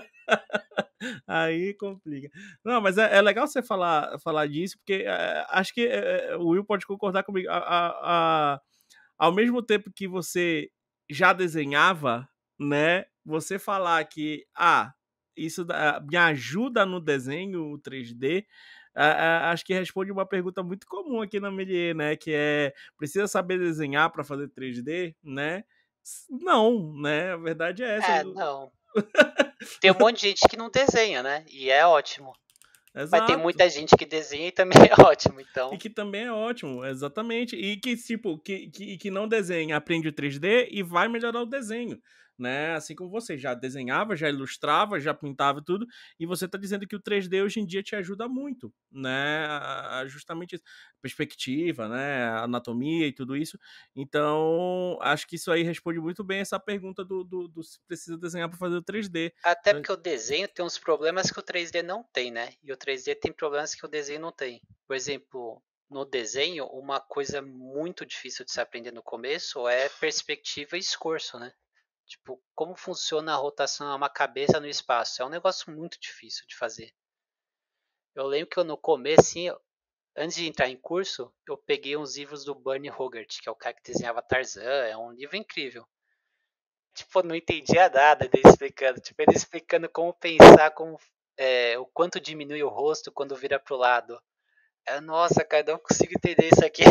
Aí complica. Não, mas é, é legal você falar, falar disso, porque é, acho que é, o Will pode concordar comigo. A, a, a, ao mesmo tempo que você já desenhava, né? Você falar que, ah, isso me ajuda no desenho três D, Uh, acho que responde uma pergunta muito comum aqui na Melier, né? Que é, precisa saber desenhar para fazer três D, né? Não, né? A verdade é essa. É, não. Tem um monte de gente que não desenha, né? E é ótimo. Exato. Mas tem muita gente que desenha e também é ótimo, então... E que também é ótimo, exatamente. E que, tipo, que, que, que não desenha, aprende o três D e vai melhorar o desenho, né? Assim como você já desenhava, já ilustrava, já pintava tudo, e você tá dizendo que o três D hoje em dia te ajuda muito, né? Justamente isso. Perspectiva, né? Anatomia e tudo isso. Então, acho que isso aí responde muito bem essa pergunta do, do, do se precisa desenhar para fazer o três D. Até porque o desenho tem uns problemas que o três D não tem, né? E o três D tem problemas que o desenho não tem. Por exemplo, no desenho, uma coisa muito difícil de se aprender no começo é perspectiva e escorço, né? Tipo, como funciona a rotação de uma cabeça no espaço. É um negócio muito difícil de fazer. Eu lembro que eu, no começo, assim, antes de entrar em curso, eu peguei uns livros do Bernie Hogarth, que é o cara que desenhava Tarzan. É um livro incrível. Tipo, não entendia nada dele explicando. Tipo, ele explicando como pensar, como, é, o quanto diminui o rosto quando vira pro lado. Eu, nossa, cara, não consigo entender isso aqui.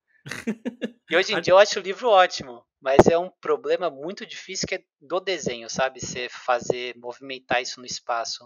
E hoje em dia eu acho o livro ótimo, mas é um problema muito difícil que é do desenho, sabe? Você fazer, movimentar isso no espaço.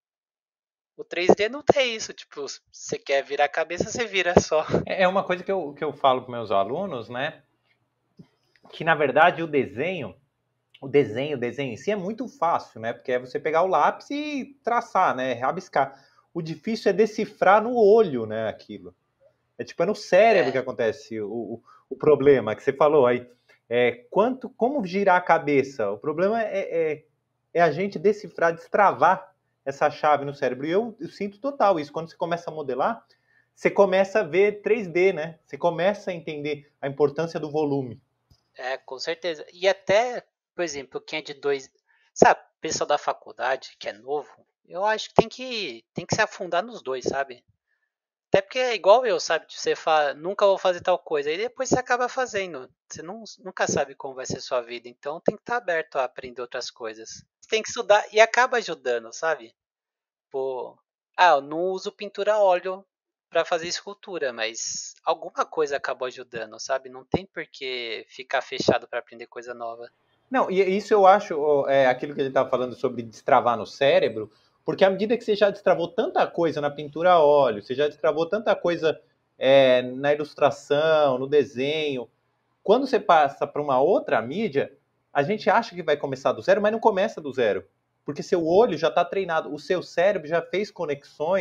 O três D não tem isso, tipo, você quer virar a cabeça, você vira só. É uma coisa que eu, que eu falo para meus alunos, né? Que na verdade o desenho, o desenho, o desenho em si é muito fácil, né? Porque é você pegar o lápis e traçar, né? Rabiscar. O difícil é decifrar no olho, né? Aquilo. É tipo, é no cérebro é. que acontece o, o, o problema que você falou aí. É, quanto, como girar a cabeça? O problema é, é, é a gente decifrar, destravar essa chave no cérebro. E eu, eu sinto total isso. Quando você começa a modelar, você começa a ver três D, né? Você começa a entender a importância do volume. É, com certeza. E até, por exemplo, quem é de dois... Sabe, pessoal da faculdade, que é novo, eu acho que tem que, tem que se afundar nos dois, sabe? Até porque é igual eu, sabe? Você fala, nunca vou fazer tal coisa. E depois você acaba fazendo. Você não, nunca sabe como vai ser a sua vida. Então tem que estar aberto a aprender outras coisas. Você tem que estudar e acaba ajudando, sabe? Pô, ah, eu não uso pintura a óleo para fazer escultura, mas alguma coisa acabou ajudando, sabe? Não tem por que ficar fechado para aprender coisa nova. Não, e isso eu acho, é, aquilo que ele estava falando sobre destravar no cérebro, porque à medida que você já destravou tanta coisa na pintura a óleo, você já destravou tanta coisa é, na ilustração, no desenho, quando você passa para uma outra mídia, a gente acha que vai começar do zero, mas não começa do zero. Porque seu olho já está treinado, o seu cérebro já fez conexões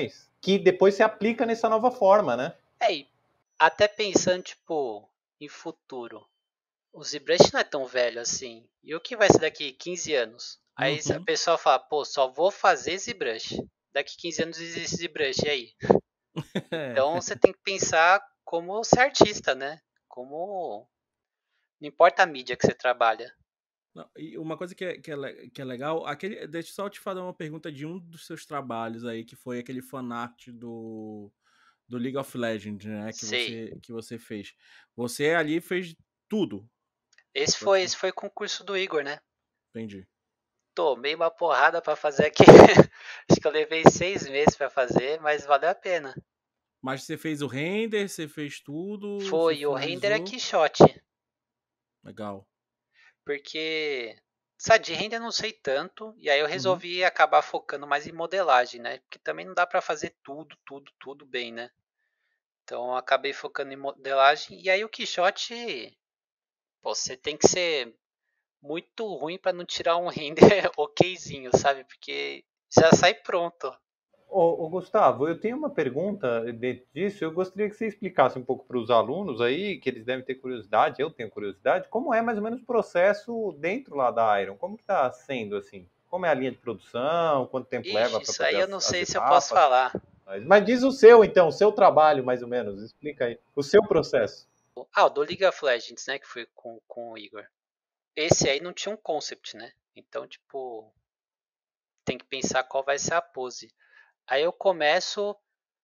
que depois se aplica nessa nova forma, né? É, e até pensando, tipo, em futuro, o ZBrush não é tão velho assim. E o que vai ser daqui quinze anos? Aí a Uhum. pessoa fala, pô, só vou fazer ZBrush. Daqui quinze anos existe ZBrush, e aí? Então você tem que pensar como ser artista, né? Como... Não importa a mídia que você trabalha. Não, e uma coisa que é, que é, le- que é legal, aquele, deixa eu só te fazer uma pergunta de um dos seus trabalhos aí, que foi aquele fanart do, do League of Legends, né, que Sei. você, que você fez. Você ali fez tudo, Esse foi, esse praticamente. foi o concurso do Igor, né? Entendi. Tomei uma porrada pra fazer aqui. Acho que eu levei seis meses pra fazer, mas valeu a pena. Mas você fez o render, você fez tudo, você Foi, o render é finalizou. Quixote. Legal. Porque, sabe, de render eu não sei tanto, e aí eu Uhum. resolvi acabar focando mais em modelagem, né? Porque também não dá pra fazer tudo, tudo, tudo bem, né? Então eu acabei focando em modelagem, e aí o Quixote, pô, você tem que ser muito ruim pra não tirar um render okzinho, sabe? Porque já sai pronto. Ô, ô, Gustavo, eu tenho uma pergunta dentro disso. Eu gostaria que você explicasse um pouco para os alunos aí, que eles devem ter curiosidade, eu tenho curiosidade, como é mais ou menos o processo dentro lá da Iron? Como que está sendo, assim? Como é a linha de produção? Quanto tempo leva Ixi, para isso fazer aí eu as, não as sei se eu posso etapas? falar. Mas, mas diz o seu, então, o seu trabalho, mais ou menos. Explica aí. O seu processo. Ah, o do League of Legends, né? Que foi com, com o Igor. Esse aí não tinha um concept, né? Então, tipo, tem que pensar qual vai ser a pose. Aí eu começo.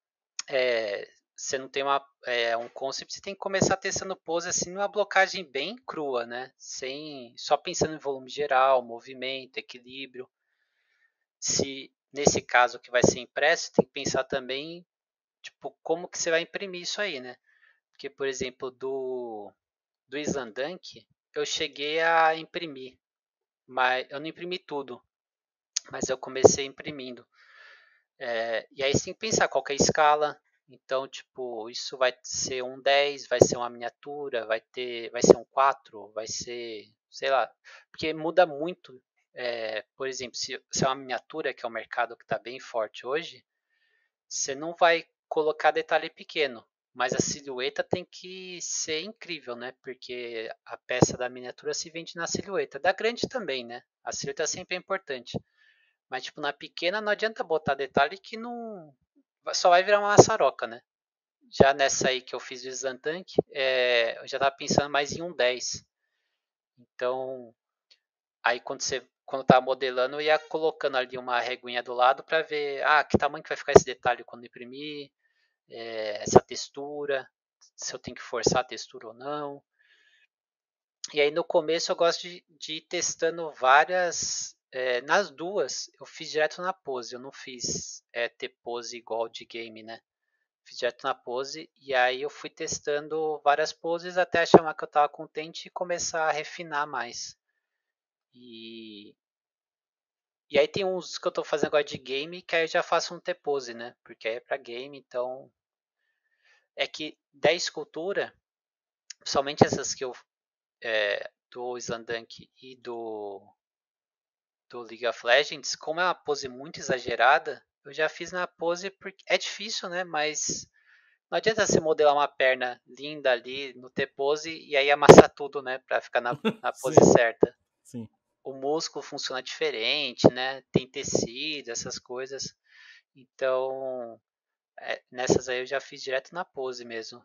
É, você não tem uma, é, um concept, você tem que começar testando pose assim numa blocagem bem crua, né? Sem, só pensando em volume geral, movimento, equilíbrio. Se nesse caso que vai ser impresso, tem que pensar também, tipo, como que você vai imprimir isso aí, né? Porque, por exemplo, do, do Slandunk, eu cheguei a imprimir, mas eu não imprimi tudo, mas eu comecei imprimindo. É, e aí você tem que pensar qual que é a escala. Então, tipo, isso vai ser um dez, vai ser uma miniatura, vai ter, vai ser um quatro, vai ser, sei lá, porque muda muito. É, por exemplo, se, se é uma miniatura, que é um mercado que está bem forte hoje, você não vai colocar detalhe pequeno, mas a silhueta tem que ser incrível, né? Porque a peça da miniatura se vende na silhueta. Da grande também, né? A silhueta sempre é importante. Mas, tipo, na pequena não adianta botar detalhe que não. Só vai virar uma maçaroca, né? Já nessa aí que eu fiz o Slantank, é, eu já tava pensando mais em um dez. Então, aí quando você. Quando eu tava modelando, eu ia colocando ali uma reguinha do lado para ver, ah, que tamanho que vai ficar esse detalhe quando imprimir, é, essa textura, se eu tenho que forçar a textura ou não. E aí no começo eu gosto de, de ir testando várias. É, nas duas eu fiz direto na pose, eu não fiz é, ter pose igual de game, né? Fiz direto na pose e aí eu fui testando várias poses até achar uma que eu tava contente e começar a refinar mais. E, e aí tem uns que eu tô fazendo agora de game que aí eu já faço um T-pose, né? Porque aí é pra game, então. É que da escultura, somente essas que eu. É, do Slandunk e do do League of Legends, como é uma pose muito exagerada, eu já fiz na pose porque é difícil, né? Mas não adianta você modelar uma perna linda ali no T-pose e aí amassar tudo, né? Pra ficar na, na pose Sim, certa. sim. O músculo funciona diferente, né? Tem tecido, essas coisas. Então, é, nessas aí eu já fiz direto na pose mesmo.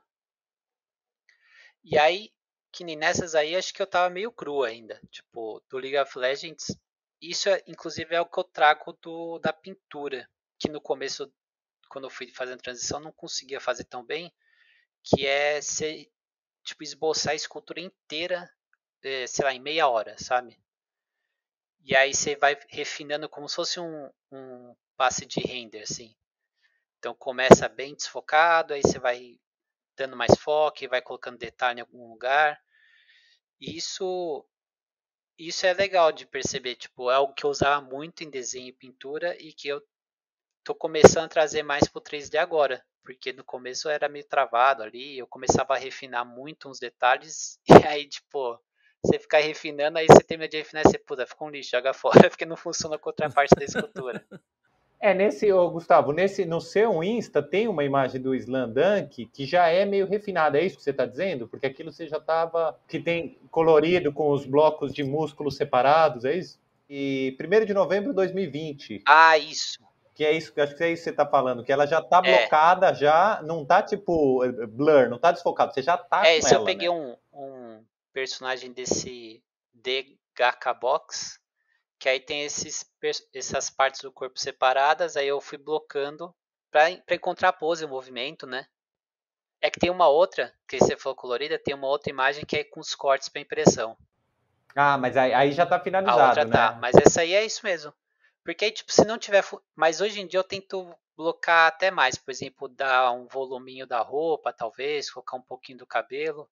E aí, que nem nessas aí, acho que eu tava meio cru ainda. Tipo, do League of Legends. Isso, é, inclusive, é o que eu trago do, da pintura. Que no começo, quando eu fui fazendo transição, não conseguia fazer tão bem. Que é ser, tipo, esboçar a escultura inteira, é, sei lá, em meia hora, sabe? E aí você vai refinando como se fosse um, um passe de render, assim. Então começa bem desfocado, aí você vai dando mais foco, vai colocando detalhe em algum lugar. E isso isso é legal de perceber, tipo, é algo que eu usava muito em desenho e pintura e que eu tô começando a trazer mais pro três D agora, porque no começo era meio travado ali, eu começava a refinar muito uns detalhes e aí, tipo, você ficar refinando, aí você termina de refinar e você, puta, fica um lixo, joga fora, porque não funciona com outra parte da escultura. É, nesse, ô, Gustavo, nesse, no seu Insta tem uma imagem do Slam Dunk que já é meio refinada, é isso que você está dizendo? Porque aquilo você já estava, que tem colorido com os blocos de músculos separados, é isso? E primeiro de novembro de dois mil e vinte, Ah, isso. que é isso, acho que é isso que você está falando, que ela já está É. blocada, já não tá tipo blur, não tá desfocado, você já tá É, com esse eu ela, peguei né? um, um personagem desse D H K Box, que aí tem esses, essas partes do corpo separadas, aí eu fui blocando pra, pra encontrar a pose, o movimento, né? É que tem uma outra, que você falou colorida, tem uma outra imagem que é com os cortes pra impressão. Ah, mas aí, aí já tá A outra finalizado, tá, né? mas essa aí é isso mesmo. Porque aí, tipo, se não tiver. Mas hoje em dia eu tento blocar até mais. Por exemplo, dar um voluminho da roupa, talvez, colocar um pouquinho do cabelo.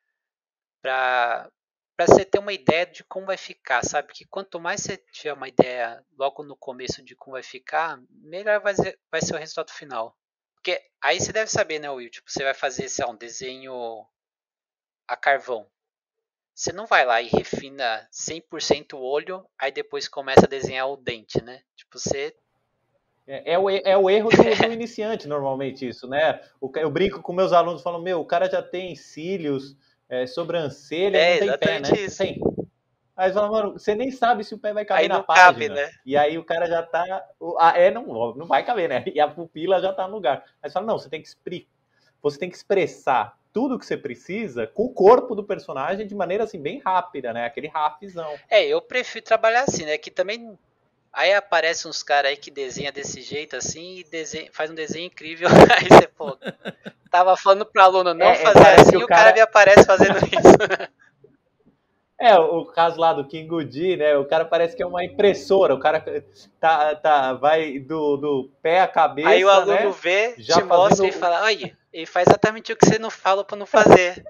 Pra, pra você ter uma ideia de como vai ficar, sabe? Que quanto mais você tiver uma ideia logo no começo de como vai ficar, melhor vai ser, vai ser o resultado final. Porque aí você deve saber, né, Will? Tipo, você vai fazer, sei lá, um desenho a carvão. Você não vai lá e refina cem por cento o olho, aí depois começa a desenhar o dente, né? Tipo, você. É, é, o, é o erro do, do iniciante, normalmente, isso, né? O, eu brinco com meus alunos, falo, meu, o cara já tem cílios, é, sobrancelha e É não tem pé, exatamente né? isso. Tem. Aí você fala, mano, você nem sabe se o pé vai caber Aí na não cabe, página. né? E aí o cara já tá. Ah, é, não, não vai caber, né? E a pupila já tá no lugar. Aí você fala, não, você tem que exprimir. Você tem que expressar tudo que você precisa com o corpo do personagem de maneira assim bem rápida, né? Aquele rapzão. É, eu prefiro trabalhar assim, né? Que também. Aí aparecem uns caras aí que desenha desse jeito assim e desenha, faz um desenho incrível. Aí você, pô, tava falando pro aluno não É, é, fazer parece assim que e o o cara me cara. aparece fazendo isso. É, o caso lá do King Goody, né? O cara parece que é uma impressora. O cara tá, tá, vai do, do pé à Aí o cabeça, aluno né? vê, Já te mostra e fazendo. fala, aí, ele faz exatamente o que você não fala pra não fazer.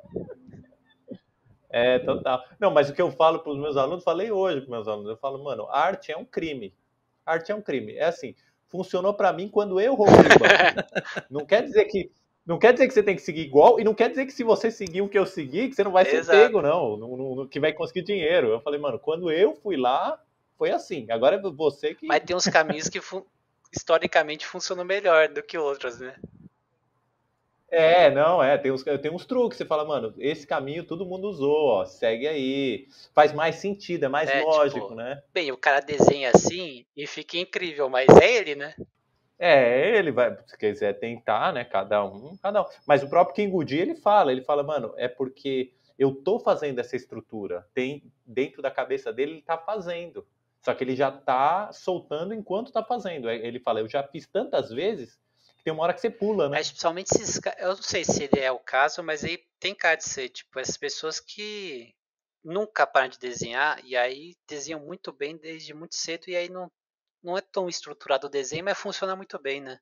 É, total. Não, mas o que eu falo para os meus alunos, falei hoje para os meus alunos, eu falo, mano, arte é um crime. Arte é um crime. É assim, funcionou para mim quando eu roubei o banco. Não quer dizer que não quer dizer que você tem que seguir igual e não quer dizer que se você seguir o que eu segui, que você não vai ser Exato. pego, não, não, não que vai conseguir dinheiro. Eu falei, mano, quando eu fui lá, foi assim. Agora é você Mas que tem uns caminhos que fun- historicamente funcionam melhor do que outros, né? é, não, é, tem uns, tem uns truques, você fala, mano, esse caminho todo mundo usou, ó, segue aí. Faz mais sentido, é mais É, lógico, tipo, né? bem, o cara desenha assim e fica incrível, mas é ele, né? É, ele vai, se quiser tentar, né? Cada um, cada um. Mas o próprio King Goody, ele fala, ele fala, mano, é porque eu tô fazendo essa estrutura. Tem dentro da cabeça dele, ele tá fazendo. Só que ele já tá soltando enquanto tá fazendo. Aí ele fala, eu já fiz tantas vezes que tem uma hora que você pula, né? Mas principalmente esses caras, eu não sei se ele é o caso, mas aí tem cara de ser, tipo, essas pessoas que nunca param de desenhar e aí desenham muito bem desde muito cedo e aí não, não é tão estruturado o desenho, mas funciona muito bem, né?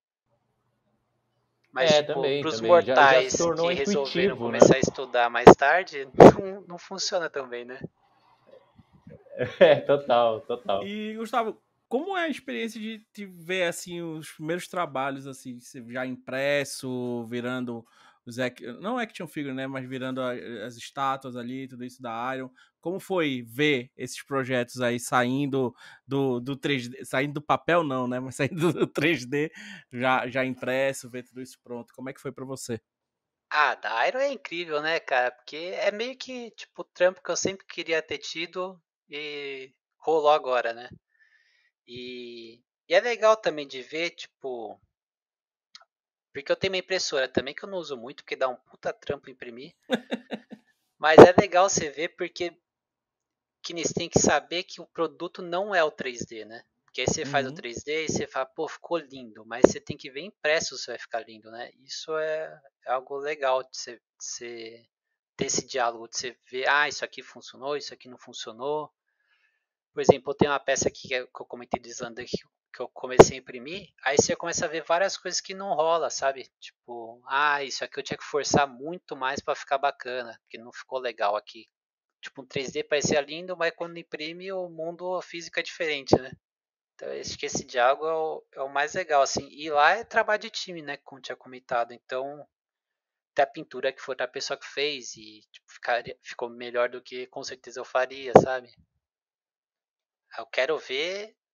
Mas, É, tipo, também, pros também. Já, já se mortais tornou que resolveram intuitivo, né? começar a estudar mais tarde, não, não funciona tão bem, né? É, total, total. E, Gustavo, como é a experiência de, de ver, assim, os primeiros trabalhos, assim, você já impresso, virando os, ac- não action figure, né, mas virando a- as estátuas ali, tudo isso da Iron. Como foi ver esses projetos aí saindo do, do três D, saindo do papel não, né, mas saindo do três D, já, já impresso, ver tudo isso pronto. Como é que foi pra você? Ah, da Iron é incrível, né, cara? Porque é meio que, tipo, o trampo que eu sempre queria ter tido e rolou agora, né? E, e é legal também de ver, tipo, porque eu tenho uma impressora também que eu não uso muito, porque dá um puta trampo imprimir. Mas é legal você ver porque que você tem que saber que o produto não é o três D, né? Porque aí você faz o Uhum. três D e você fala, pô, ficou lindo, mas você tem que ver impresso se vai ficar lindo, né? Isso é, é algo legal de você, de você ter esse diálogo, de você ver, ah, isso aqui funcionou, isso aqui não funcionou. Por exemplo, eu tenho uma peça aqui que eu comentei do Islander que que eu comecei a imprimir, aí você começa a ver várias coisas que não rola, sabe? Tipo, ah, isso aqui eu tinha que forçar muito mais para ficar bacana, porque não ficou legal aqui. Tipo, um três D parecia lindo, mas quando imprime o mundo, a física é diferente, né? Então, acho que esse diálogo é o, é o mais legal, assim. E lá é trabalho de time, né? Como tinha comentado. Então, até a pintura que foi da pessoa que fez e tipo, ficaria, ficou melhor do que com certeza eu faria, sabe? Eu quero ver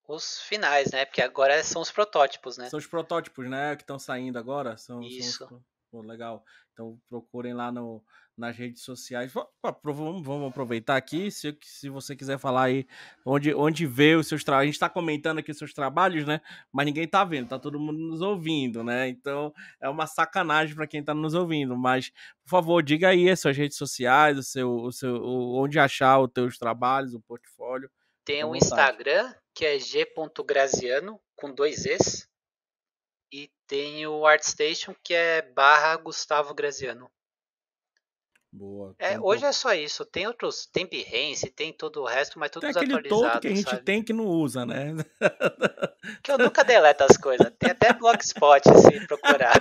os finais, né? Porque agora são os protótipos, né? São os protótipos, né, que estão saindo agora. São, Isso. São os... Pô, legal. Então procurem lá no, nas redes sociais. Vamos, vamos aproveitar aqui, se, se você quiser falar aí onde, onde vê os seus trabalhos. A gente está comentando aqui os seus trabalhos, né? Mas ninguém está vendo, tá todo mundo nos ouvindo, né? Então é uma sacanagem para quem está nos ouvindo. Mas, por favor, diga aí as suas redes sociais, o seu, o seu, o, onde achar os teus trabalhos, o portfólio. Tem um Instagram, que é g ponto graziano, com dois Es. E tem o ArtStation, que é barra Gustavo Graziano. Boa. É, então, hoje pô... é só isso. Tem outros, tem Behance, tem todo o resto, mas tudo tem aquele atualizado. Todo que a gente sabe? tem que não usa, né? Que eu nunca deleto as coisas. Tem até Blogspot se procurar.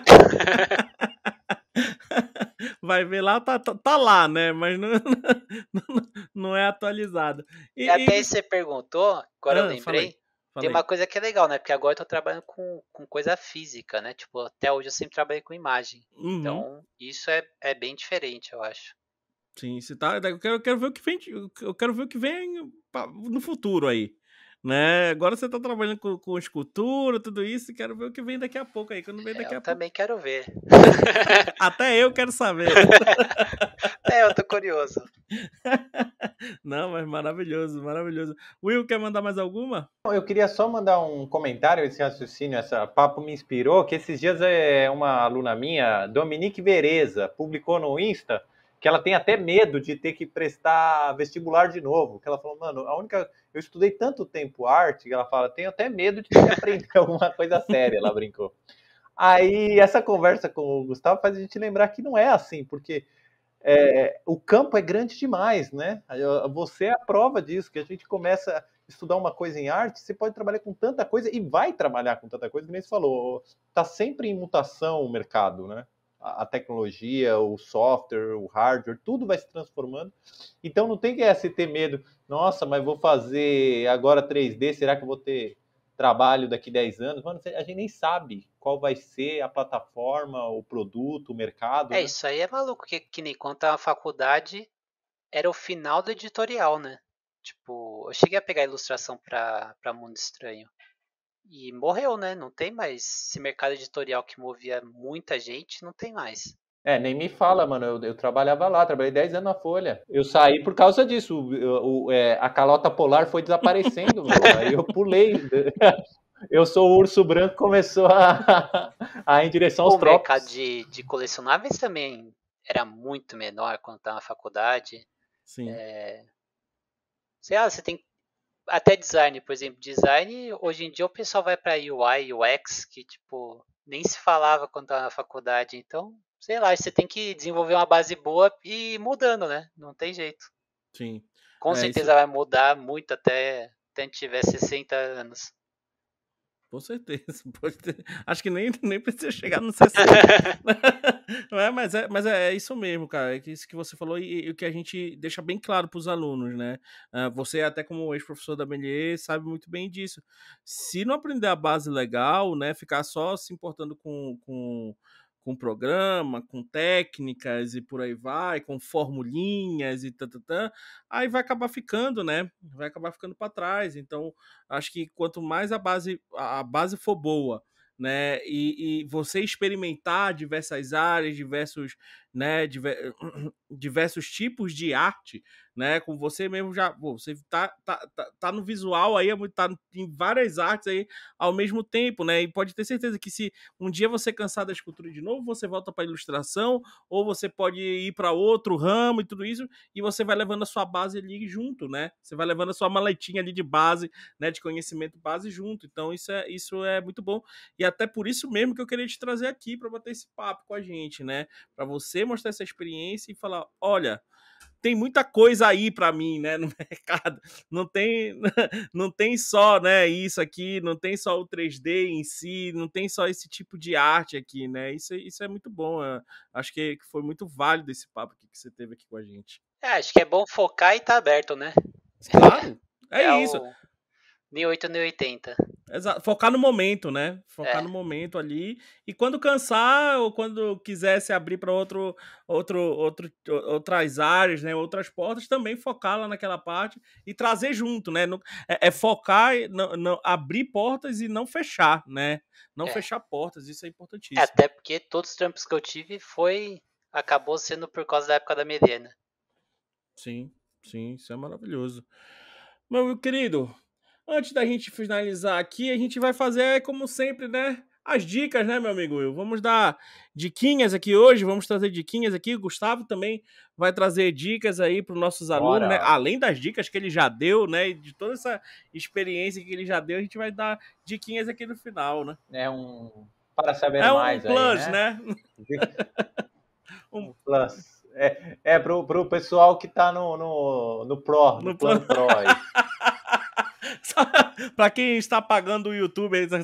Vai ver lá, tá, tá, tá lá, né? Mas não, não, não é atualizado. E, e até e... você perguntou, agora ah, eu lembrei. Falei, falei. Tem uma coisa que é legal, né? Porque agora eu tô trabalhando com, com coisa física, né? Tipo, até hoje eu sempre trabalhei com imagem. Uhum. Então, isso é, é bem diferente, eu acho. Sim, se tá. Eu quero, eu quero ver o que vem. Eu quero ver o que vem no futuro aí. Né? Agora você tá trabalhando com, com escultura, tudo isso, e quero ver o que vem daqui a pouco aí. Quando vem daqui eu a pouco. também quero ver. Até eu quero saber. É, eu tô curioso. Não, mas maravilhoso, maravilhoso. Will, quer mandar mais alguma? Eu queria só mandar um comentário, esse raciocínio, essa papo me inspirou, que esses dias é uma aluna minha, Dominique Vereza, publicou no Insta que ela tem até medo de ter que prestar vestibular de novo. Que ela falou, mano, a única... Eu estudei tanto tempo arte, que ela fala, tenho até medo de ter que aprender alguma coisa séria, ela brincou. Aí, essa conversa com o Gustavo faz a gente lembrar que não é assim, porque é, o campo é grande demais, né? Você é a prova disso, que a gente começa a estudar uma coisa em arte, você pode trabalhar com tanta coisa e vai trabalhar com tanta coisa, que nem você falou, tá sempre em mutação o mercado, né? A tecnologia, o software, o hardware, tudo vai se transformando. Então não tem que é, se ter medo, nossa, mas vou fazer agora três D, será que eu vou ter trabalho daqui a dez anos? Mano, a gente nem sabe qual vai ser a plataforma, o produto, o mercado. É, né? Isso aí é maluco, que, que nem quando a faculdade era o final do editorial, né? Tipo, eu cheguei a pegar ilustração pra, pra Mundo Estranho. E morreu, né? Não tem mais esse mercado editorial que movia muita gente, não tem mais. É, nem me fala, mano. Eu, eu trabalhava lá, trabalhei dez anos na Folha. Eu saí por causa disso. O, o, é, a calota polar foi desaparecendo, meu. Aí eu pulei. Eu sou o urso branco, começou a, a ir em direção aos o trópicos. O mercado de, de colecionáveis também era muito menor quando estava na faculdade. Sim. É... Sei lá, você tem até design, por exemplo, design, hoje em dia o pessoal vai para U I, U X, que tipo, nem se falava quando estava na faculdade. Então, sei lá, você tem que desenvolver uma base boa e ir mudando, né? Não tem jeito. Sim. Com é, certeza isso... vai mudar muito até, até a gente tiver sessenta anos. Com certeza. Pode ter... Acho que nem, nem precisa chegar no sessenta. é, mas é, mas é isso mesmo, cara. É isso que você falou e, e o que a gente deixa bem claro para os alunos, né? Uh, você, até como ex-professor da Melier, sabe muito bem disso. Se não aprender a base legal, né? Ficar só se importando com... com com programa, com técnicas e por aí vai, com formulinhas e tatatã, aí vai acabar ficando, né? Vai acabar ficando para trás. Então, acho que quanto mais a base, a base for boa, né? E, e você experimentar diversas áreas, diversos, né? Diver, diversos tipos de arte, né? Com você mesmo já, pô, você tá, tá, tá, tá no visual aí, tá em várias artes aí ao mesmo tempo, né? E pode ter certeza que se um dia você cansar da escultura de novo, você volta para ilustração, ou você pode ir para outro ramo e tudo isso, e você vai levando a sua base ali junto, né? Você vai levando a sua maletinha ali de base, né? De conhecimento base junto. Então isso é, isso é muito bom. E até por isso mesmo que eu queria te trazer aqui para bater esse papo com a gente, né? Para você mostrar essa experiência e falar, olha, tem muita coisa aí para mim, né, no mercado. Não tem, não tem só, né, isso aqui, não tem só o três D em si, não tem só esse tipo de arte aqui, né? Isso, isso é muito bom. Eu acho que foi muito válido esse papo aqui que você teve aqui com a gente. É, acho que é bom focar e estar tá aberto, né? Claro, é, é isso. O... Nem oito, nem oitenta. Exato. Focar no momento, né? Focar É. no momento ali. E quando cansar, ou quando quiser se abrir para outro, outro, outro, outras áreas, né? Outras portas, também focar lá naquela parte e trazer junto, né? No- É, é focar, e não, não- abrir portas e não fechar, né? Não É. fechar portas, isso é É, importantíssimo. até porque todos os trampos que eu tive foi... Acabou sendo por causa da época da Milena. Sim, sim, isso é maravilhoso. Meu querido, antes da gente finalizar aqui, a gente vai fazer, como sempre, né? As dicas, né, meu amigo Will? Vamos dar diquinhas aqui hoje, vamos trazer diquinhas aqui. O Gustavo também vai trazer dicas aí para os nossos alunos, né? Bora. Além das dicas que ele já deu, né? E de toda essa experiência que ele já deu, a gente vai dar diquinhas aqui no final, né? É um para saber É um mais aí, plus, né? né? Um plus. É, é pro, pro pessoal que tá no, no, no Pro, no, No plano Pro aí. Para quem está pagando o YouTube, aí,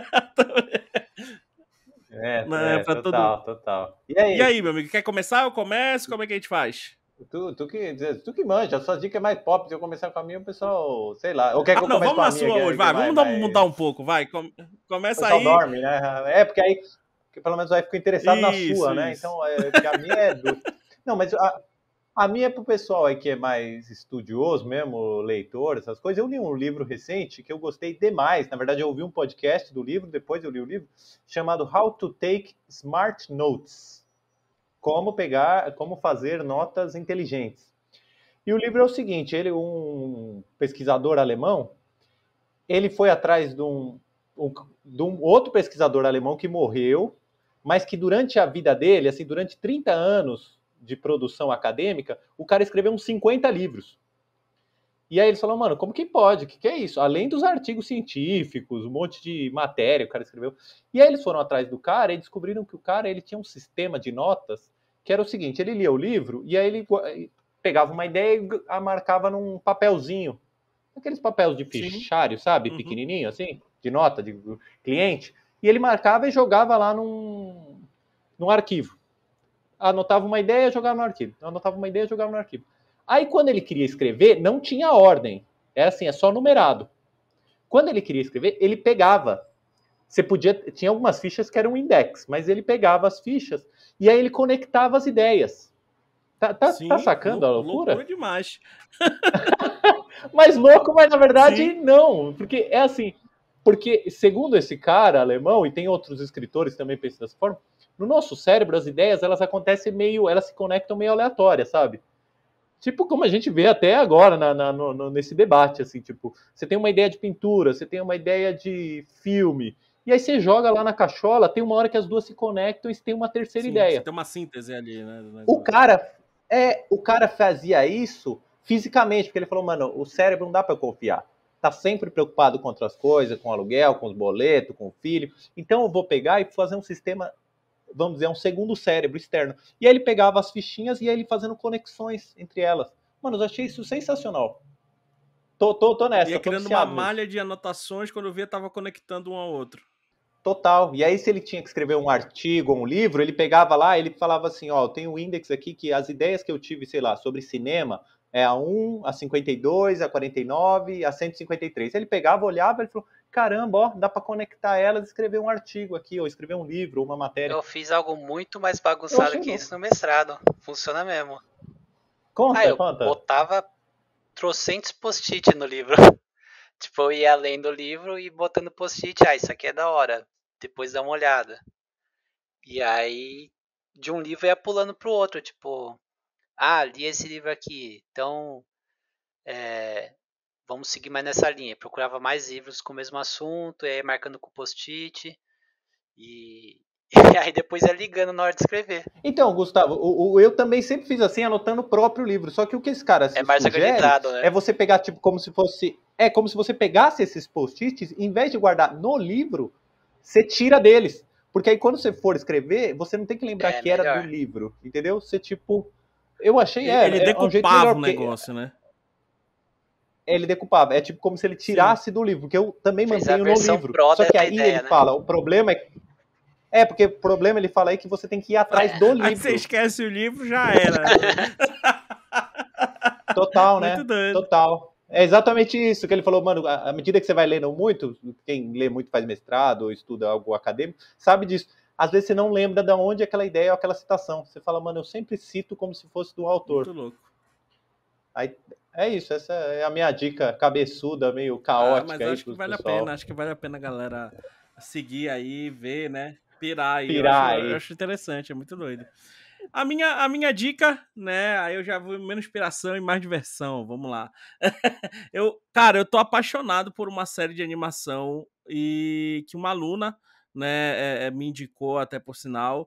É, né? é, Para todo. total, total. E E aí, aí, meu amigo, quer começar? Eu começo? Como é que a gente faz? tu, tu, que, tu que manja, a sua dica é mais pop. Se eu começar com a minha, o pessoal, sei lá. Ou quer que Ah, eu não, comece vamos com a na minha? sua Que é, hoje, que é vai. mais, Vamos dar- mais... mudar um pouco, vai. Com- O Começa pessoal aí. dorme, né? É, porque aí que pelo menos vai ficar interessado na Isso, sua, né? isso. Então, é, que a minha é do... Não, mas a, a minha é pro pessoal aí que é mais estudioso mesmo, leitor, essas coisas. Eu li um livro recente que eu gostei demais. Na verdade, eu ouvi um podcast do livro, depois eu li o livro, chamado How to Take Smart Notes. Como pegar, como fazer notas inteligentes. E o livro é o seguinte, ele um pesquisador alemão, ele foi atrás de um, um, de um outro pesquisador alemão que morreu, mas que durante a vida dele, assim, durante trinta anos de produção acadêmica, o cara escreveu uns cinquenta livros. E aí eles falaram, mano, como que pode? O que, que é isso? Além dos artigos científicos, um monte de matéria que o cara escreveu. E aí eles foram atrás do cara e descobriram que o cara ele tinha um sistema de notas que era o seguinte, ele lia o livro e aí ele pegava uma ideia e marcava num papelzinho. Aqueles papéis de fichário, sabe? Uhum. Pequenininho, assim, de nota de cliente. E ele marcava e jogava lá num, num arquivo. Anotava uma ideia, jogava no arquivo. Anotava uma ideia, jogava no arquivo. Aí, quando ele queria escrever, não tinha ordem. É assim, é só numerado. Quando ele queria escrever, ele pegava. Você podia... Tinha algumas fichas que eram index, mas ele pegava as fichas e aí ele conectava as ideias. Tá, tá, Sim, tá sacando lou- a loucura? loucura demais. Mais louco, mas na verdade Sim. não. Porque é assim... Porque, segundo esse cara alemão, e tem outros escritores também pensam dessa forma, no nosso cérebro as ideias, elas acontecem meio... Elas se conectam meio aleatórias, sabe? Tipo como a gente vê até agora na, na, no, nesse debate, assim, tipo, você tem uma ideia de pintura, você tem uma ideia de filme, e aí você joga lá na cachola, tem uma hora que as duas se conectam e você tem uma terceira Sim, ideia. você tem uma síntese ali, né? do O negócio. cara, é, o cara fazia isso fisicamente, porque ele falou, mano, o cérebro não dá pra eu confiar. Tá sempre preocupado com outras coisas, com aluguel, com os boletos, com o filho. Então eu vou pegar e fazer um sistema, vamos dizer, um segundo cérebro externo. E aí ele pegava as fichinhas e ia ele fazendo conexões entre elas. Mano, eu achei isso sensacional. Tô, tô, tô nessa, Ia tô criando uma viciado nisso. malha de anotações quando eu via tava conectando um ao outro. Total. E aí, se ele tinha que escrever um artigo, um livro, ele pegava lá, ele falava assim, ó, eu tenho um índex aqui que as ideias que eu tive, sei lá, sobre cinema, é a um, a cinquenta e dois, a quarenta e nove, a cento e cinquenta e três. Ele pegava, olhava, ele falou, caramba, ó, dá pra conectar elas e escrever um artigo aqui, ou escrever um livro, ou uma matéria. Eu fiz algo muito mais Eu bagunçado achei que louco. isso no mestrado. Funciona mesmo. Conta, Ah, eu conta. botava trocentos post-it no livro. Tipo, eu ia lendo o livro e botando post-it. Ah, isso aqui é da hora. Depois dá uma olhada. E aí, de um livro ia pulando pro outro. Tipo, ah, li esse livro aqui. Então, é, vamos seguir mais nessa linha. Procurava mais livros com o mesmo assunto. E aí, marcando com post-it. E... e aí, depois ia ligando na hora de escrever. Então, Gustavo, o, o, eu também sempre fiz assim, anotando o próprio livro. Só que o que esse cara É mais sugere organizado, né? é você pegar, tipo, como se fosse... É como se você pegasse esses post-its, em vez de guardar no livro, você tira deles. Porque aí, quando você for escrever, você não tem que lembrar É que era melhor. do livro. Entendeu? Você, tipo... Eu achei, Ele, é, ele é um jeito decupava melhor, o porque negócio, né? ele decupava. É tipo como se ele tirasse do livro, porque eu também Fez a mantenho no versão livro. pro Só que dessa aí ideia, ele né? fala, o problema é... É, porque o problema ele fala aí que você tem que ir atrás É. do livro. Aí você esquece o livro, já era. Total, né? Muito doido. Total. É exatamente isso que ele falou, mano, à medida que você vai lendo muito, quem lê muito faz mestrado ou estuda algo acadêmico, sabe disso. Às vezes você não lembra de onde aquela ideia ou aquela citação. Você fala, mano, eu sempre cito como se fosse do autor. Muito louco. Aí, é isso, essa é a minha dica cabeçuda, meio caótica. Ah, mas aí acho que vale pessoal. a pena, acho que vale a pena a galera seguir aí, ver, né? Pirar aí. Pirar eu, acho, aí. eu acho interessante, é muito doido. A minha, a minha dica, né? Aí eu já vou menos inspiração e mais diversão. Vamos lá. eu, cara, eu tô apaixonado por uma série de animação e que uma aluna, né, é, me indicou até por sinal,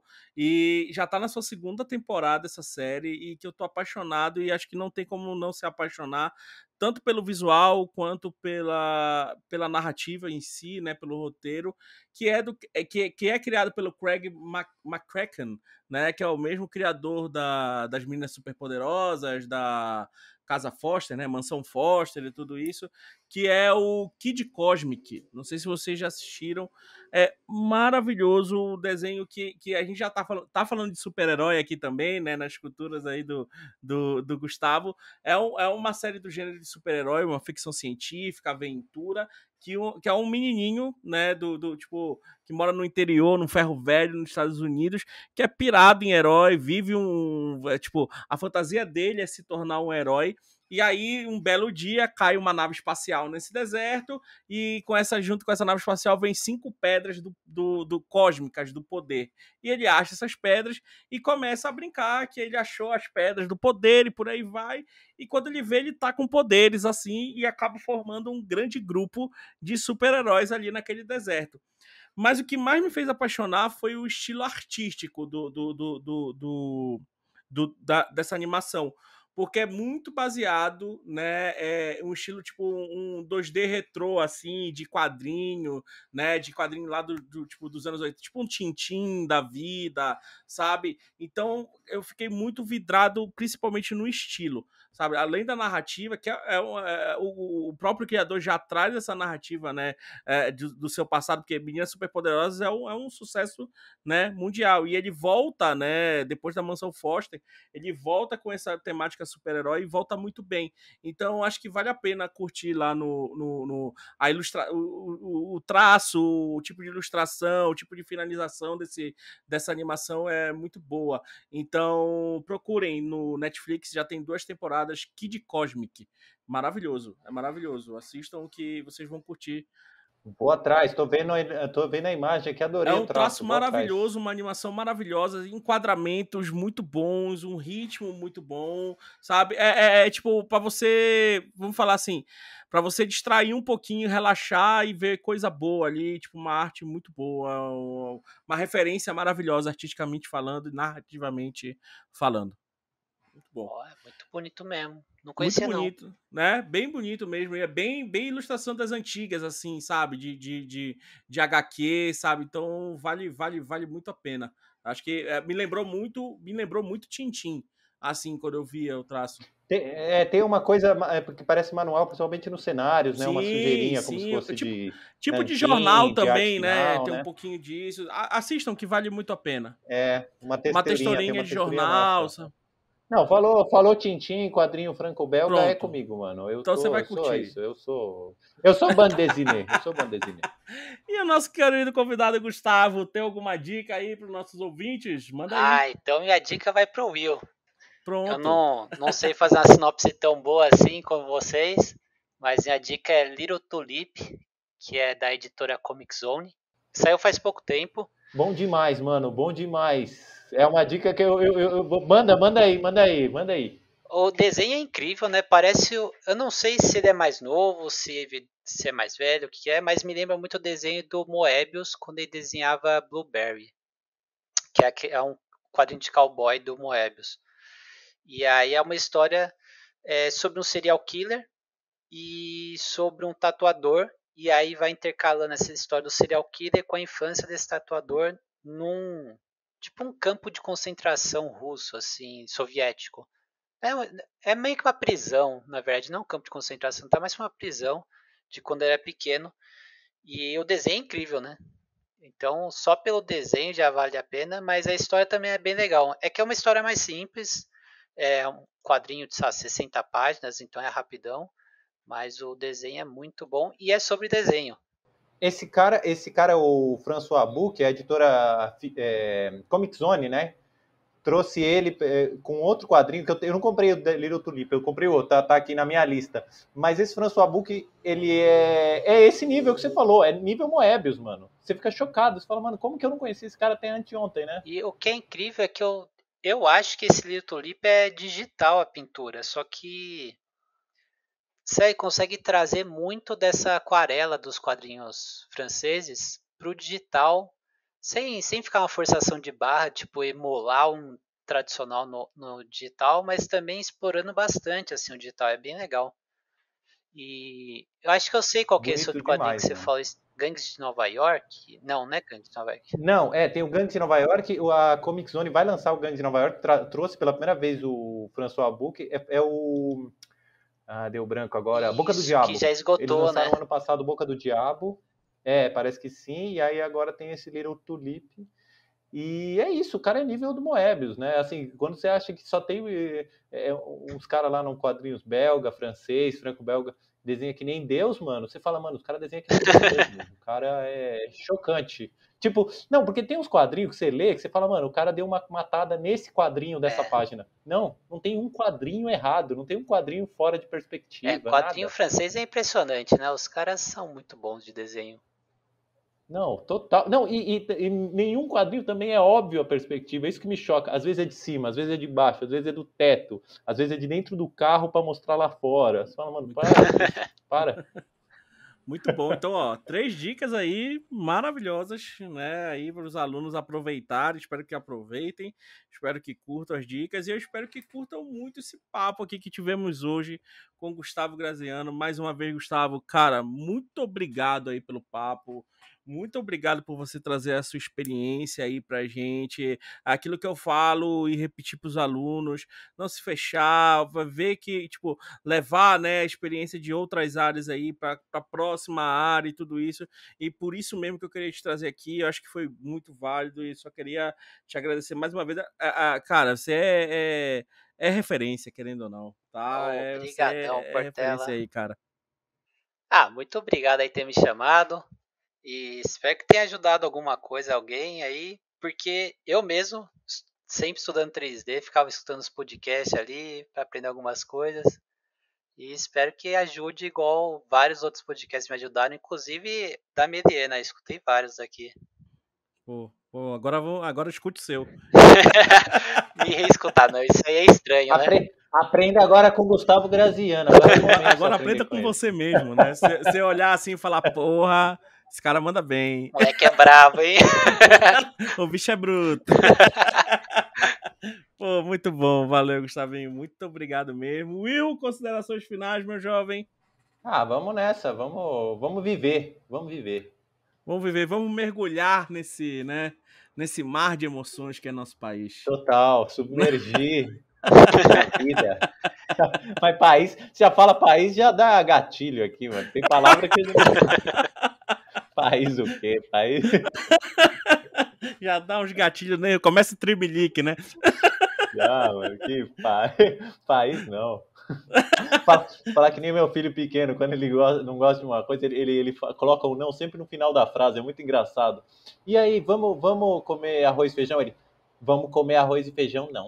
e já tá na sua segunda temporada essa série e que eu tô apaixonado e acho que não tem como não se apaixonar tanto pelo visual quanto pela, pela narrativa em si, né, pelo roteiro, que é do que, que é criado pelo Craig McCracken, né, que é o mesmo criador da, das Meninas Superpoderosas, da Casa Foster, né, Mansão Foster e tudo isso, que é o Kid Cosmic. Não sei se vocês já assistiram. É maravilhoso o desenho que, que a gente já tá falando, tá falando de super-herói aqui também, né, nas culturas aí do, do, do Gustavo. É, um, é uma série do gênero de super-herói, uma ficção científica, aventura, que, um, que é um menininho, né, do, do tipo, que mora no interior, no ferro velho, nos Estados Unidos, que é pirado em herói, vive um, é, tipo, a fantasia dele é se tornar um herói. E aí, um belo dia, cai uma nave espacial nesse deserto, e com essa, junto com essa nave espacial vem cinco pedras do, do, do cósmicas do poder. E ele acha essas pedras e começa a brincar que ele achou as pedras do poder e por aí vai. E quando ele vê, ele tá com poderes assim e acaba formando um grande grupo de super-heróis ali naquele deserto. Mas o que mais me fez apaixonar foi o estilo artístico do, do, do, do, do, do da, dessa animação. Porque é muito baseado, né, é um estilo tipo um dois D retrô, assim, de quadrinho, né, de quadrinho lá do, do tipo dos anos oitenta, tipo um Tintin da vida, sabe? Então eu fiquei muito vidrado, principalmente no estilo, sabe? Além da narrativa, que é, é, é o, o próprio criador já traz essa narrativa, né, é, do, do seu passado, porque Meninas Superpoderosas é um, é um sucesso, né, mundial, e ele volta, né, depois da Mansão Foster, ele volta com essa temática super-herói e volta muito bem. Então, acho que vale a pena curtir lá no, no, no a ilustra, o, o, o traço, o tipo de ilustração, o tipo de finalização desse, dessa animação é muito boa. Então, procurem no Netflix, já tem duas temporadas, Kid Cosmic. Maravilhoso, é maravilhoso. Assistam que vocês vão curtir. Vou atrás, tô vendo, tô vendo a imagem aqui, adorei é um o traço. traço maravilhoso, uma animação maravilhosa, enquadramentos muito bons, um ritmo muito bom, sabe? É, é, é tipo, pra você, vamos falar assim, pra você distrair um pouquinho, relaxar e ver coisa boa ali, tipo, uma arte muito boa, uma referência maravilhosa, artisticamente falando e narrativamente falando. Muito bom. Oh, é muito bonito mesmo. Não Muito conhecia, bonito, não. né? Bem bonito mesmo. E é bem, bem ilustração das antigas, assim, sabe? De, de, de, de agá quê, sabe? Então vale, vale, vale muito a pena. Acho que é, me lembrou muito, me lembrou muito Tintin, assim, quando eu via o traço. Tem, é, tem uma coisa é, que parece manual, principalmente nos cenários, né? Sim, uma sujeirinha, sim. como se fosse tipo, de tipo nanquim, de jornal de também, né? final, Tem né? um pouquinho disso. A, assistam que vale muito a pena. É, uma texturinha, Uma texturinha tem uma de texturinha jornal, massa. sabe? Não, falou, falou Tintin, quadrinho franco-belga, é Pronto. comigo, mano. Eu Então tô, você vai eu sou curtir. isso, eu sou, eu sou bande dessinée, eu sou bande dessinée. E o nosso querido convidado Gustavo, tem alguma dica aí para os nossos ouvintes? Manda aí. Ah, então minha dica vai pro Will. Pronto. Eu não, não sei fazer uma sinopse tão boa assim como vocês, mas minha dica é Little Tulip, que é da editora Comic Zone. Saiu faz pouco tempo. Bom demais, mano, bom demais. É uma dica que eu, eu, eu, eu manda, manda aí, manda aí, manda aí. O desenho é incrível, né? Parece, eu não sei se ele é mais novo, se, se é mais velho, o que é, mas me lembra muito o desenho do Moebius quando ele desenhava Blueberry, que é, é um quadrinho de cowboy do Moebius. E aí é uma história é, sobre um serial killer e sobre um tatuador, e aí vai intercalando essa história do serial killer com a infância desse tatuador num tipo um campo de concentração russo, assim, soviético. É, é meio que uma prisão, na verdade, não um campo de concentração, tá mais uma prisão de quando ele era pequeno. E o desenho é incrível, né? Então, só pelo desenho já vale a pena, mas a história também é bem legal. É que é uma história mais simples, é um quadrinho de sabe, sessenta páginas, então é rapidão, Mas o desenho é muito bom e é sobre desenho. Esse cara, esse cara é o François Buc, é a editora é, Comic Zone, né? Trouxe ele é, com outro quadrinho, que eu, eu não comprei o Little Tulip, eu comprei outro, tá, tá aqui na minha lista. Mas esse François Buc, ele é, é esse nível que você falou, é nível Moebius, mano. Você fica chocado, você fala, mano, como que eu não conheci esse cara até anteontem, né? E o que é incrível é que eu, eu acho que esse Little Tulip é digital a pintura, só que você consegue trazer muito dessa aquarela dos quadrinhos franceses pro digital, sem, sem ficar uma forçação de barra, tipo emular um tradicional no, no digital, mas também explorando bastante assim o digital, é bem legal. E eu acho que eu sei qual que é esse Bonito outro quadrinho demais, que você mano. falou, Gangues de Nova York? Não, não é Gangues de Nova York. Não, é, tem o Gangue de Nova York, a Comic Zone vai lançar o Gangue de Nova York, tra- trouxe pela primeira vez o François Buc, é, é o... Ah, deu branco agora. Boca do Isso, Diabo. que já esgotou, Eles lançaram né? ano passado Boca do Diabo. É, parece que sim. E aí agora tem esse Little Tulip. E é isso, o cara é nível do Moebius, né? Assim, quando você acha que só tem é, uns caras lá no quadrinhos belga, francês, franco-belga, desenha que nem Deus, mano, você fala, mano, os caras desenham que nem Deus mesmo. O cara é chocante. Tipo, não, porque tem uns quadrinhos que você lê que você fala, mano, o cara deu uma matada nesse quadrinho dessa É. página. Não, não tem um quadrinho errado, não tem um quadrinho fora de perspectiva, É, quadrinho nada. francês é impressionante, né? Os caras são muito bons de desenho. Não, total. Não, e, e, e nenhum quadrinho também é óbvio a perspectiva. É isso que me choca. Às vezes é de cima, às vezes é de baixo, às vezes é do teto, às vezes é de dentro do carro para mostrar lá fora. Você fala, mano, para, para. Muito bom. Então, ó, três dicas aí maravilhosas, né? Aí para os alunos aproveitarem. Espero que aproveitem. Espero que curtam as dicas. E eu espero que curtam muito esse papo aqui que tivemos hoje com o Gustavo Graziano. Mais uma vez, Gustavo, cara, muito obrigado aí pelo papo. Muito obrigado por você trazer a sua experiência aí pra gente. Aquilo que eu falo e repetir pros alunos. Não se fechar, ver que, tipo, levar, né, a experiência de outras áreas aí para a próxima área e tudo isso. E por isso mesmo que eu queria te trazer aqui. Eu acho que foi muito válido e só queria te agradecer mais uma vez. A, a, cara, você é, é, é referência, querendo ou não, tá? É, você Obrigadão, é, é referência Portela. aí, cara. Ah, muito obrigado aí por ter me chamado. E espero que tenha ajudado alguma coisa, alguém aí. Porque eu mesmo, sempre estudando três D, ficava escutando os podcasts ali para aprender algumas coisas. E espero que ajude igual vários outros podcasts me ajudaram, inclusive da Mediena, escutei vários aqui. Pô, pô agora, vou, agora escute o seu. Me reescutar, não, isso aí é estranho, Apre né? Aprenda agora com o Gustavo Graziano. Agora, é agora, agora aprenda com, com você mesmo, né? Você olhar assim e falar, porra, esse cara manda bem. O moleque é bravo, hein? O bicho é bruto. Pô, muito bom. Valeu, Gustavinho. Muito obrigado mesmo. Will, considerações finais, meu jovem? Ah, vamos nessa. Vamos, vamos viver. Vamos viver. Vamos viver. Vamos mergulhar nesse, né, nesse mar de emoções que é nosso país. Total. Submergir na vida. Mas país, já fala país, já dá gatilho aqui, mano. Tem palavra que... País o quê? País... Já dá uns gatilhos, né? Começa o tremelique, né? Já, mano, que país, país não. Fala, falar que nem meu filho pequeno, quando ele gosta, não gosta de uma coisa, ele, ele, ele coloca o não sempre no final da frase, é muito engraçado. E aí, vamos, vamos comer arroz e feijão? Ele, vamos comer arroz e feijão, não.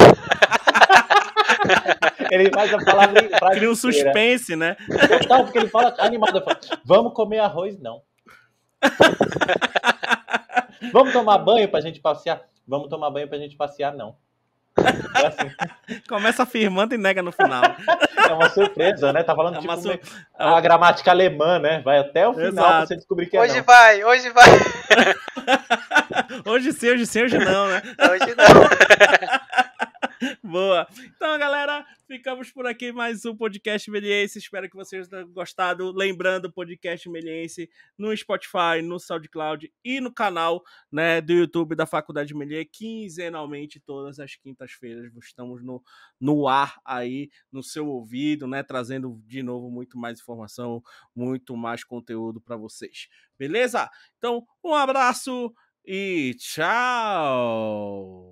Ele faz a palavra frase cria um suspense, né? Total, porque ele fala animado, fala, vamos comer arroz, não. Vamos tomar banho pra gente passear? Vamos tomar banho pra gente passear, não. É assim. Começa afirmando e nega no final. É uma surpresa, né? Tá falando é tipo sur... a gramática alemã, né? Vai até o final Exato. pra você descobrir que é hoje não. vai, hoje vai. Hoje sim, hoje sim, hoje não, né? Hoje não. Boa. Então, galera, ficamos por aqui mais um podcast Meliense. Espero que vocês tenham gostado. Lembrando, o podcast Meliense no Spotify, no SoundCloud e no canal, né, do YouTube da Faculdade Melier, quinzenalmente, todas as quintas-feiras. Estamos no, no ar aí, no seu ouvido, né, trazendo de novo muito mais informação, muito mais conteúdo para vocês. Beleza? Então, um abraço e tchau!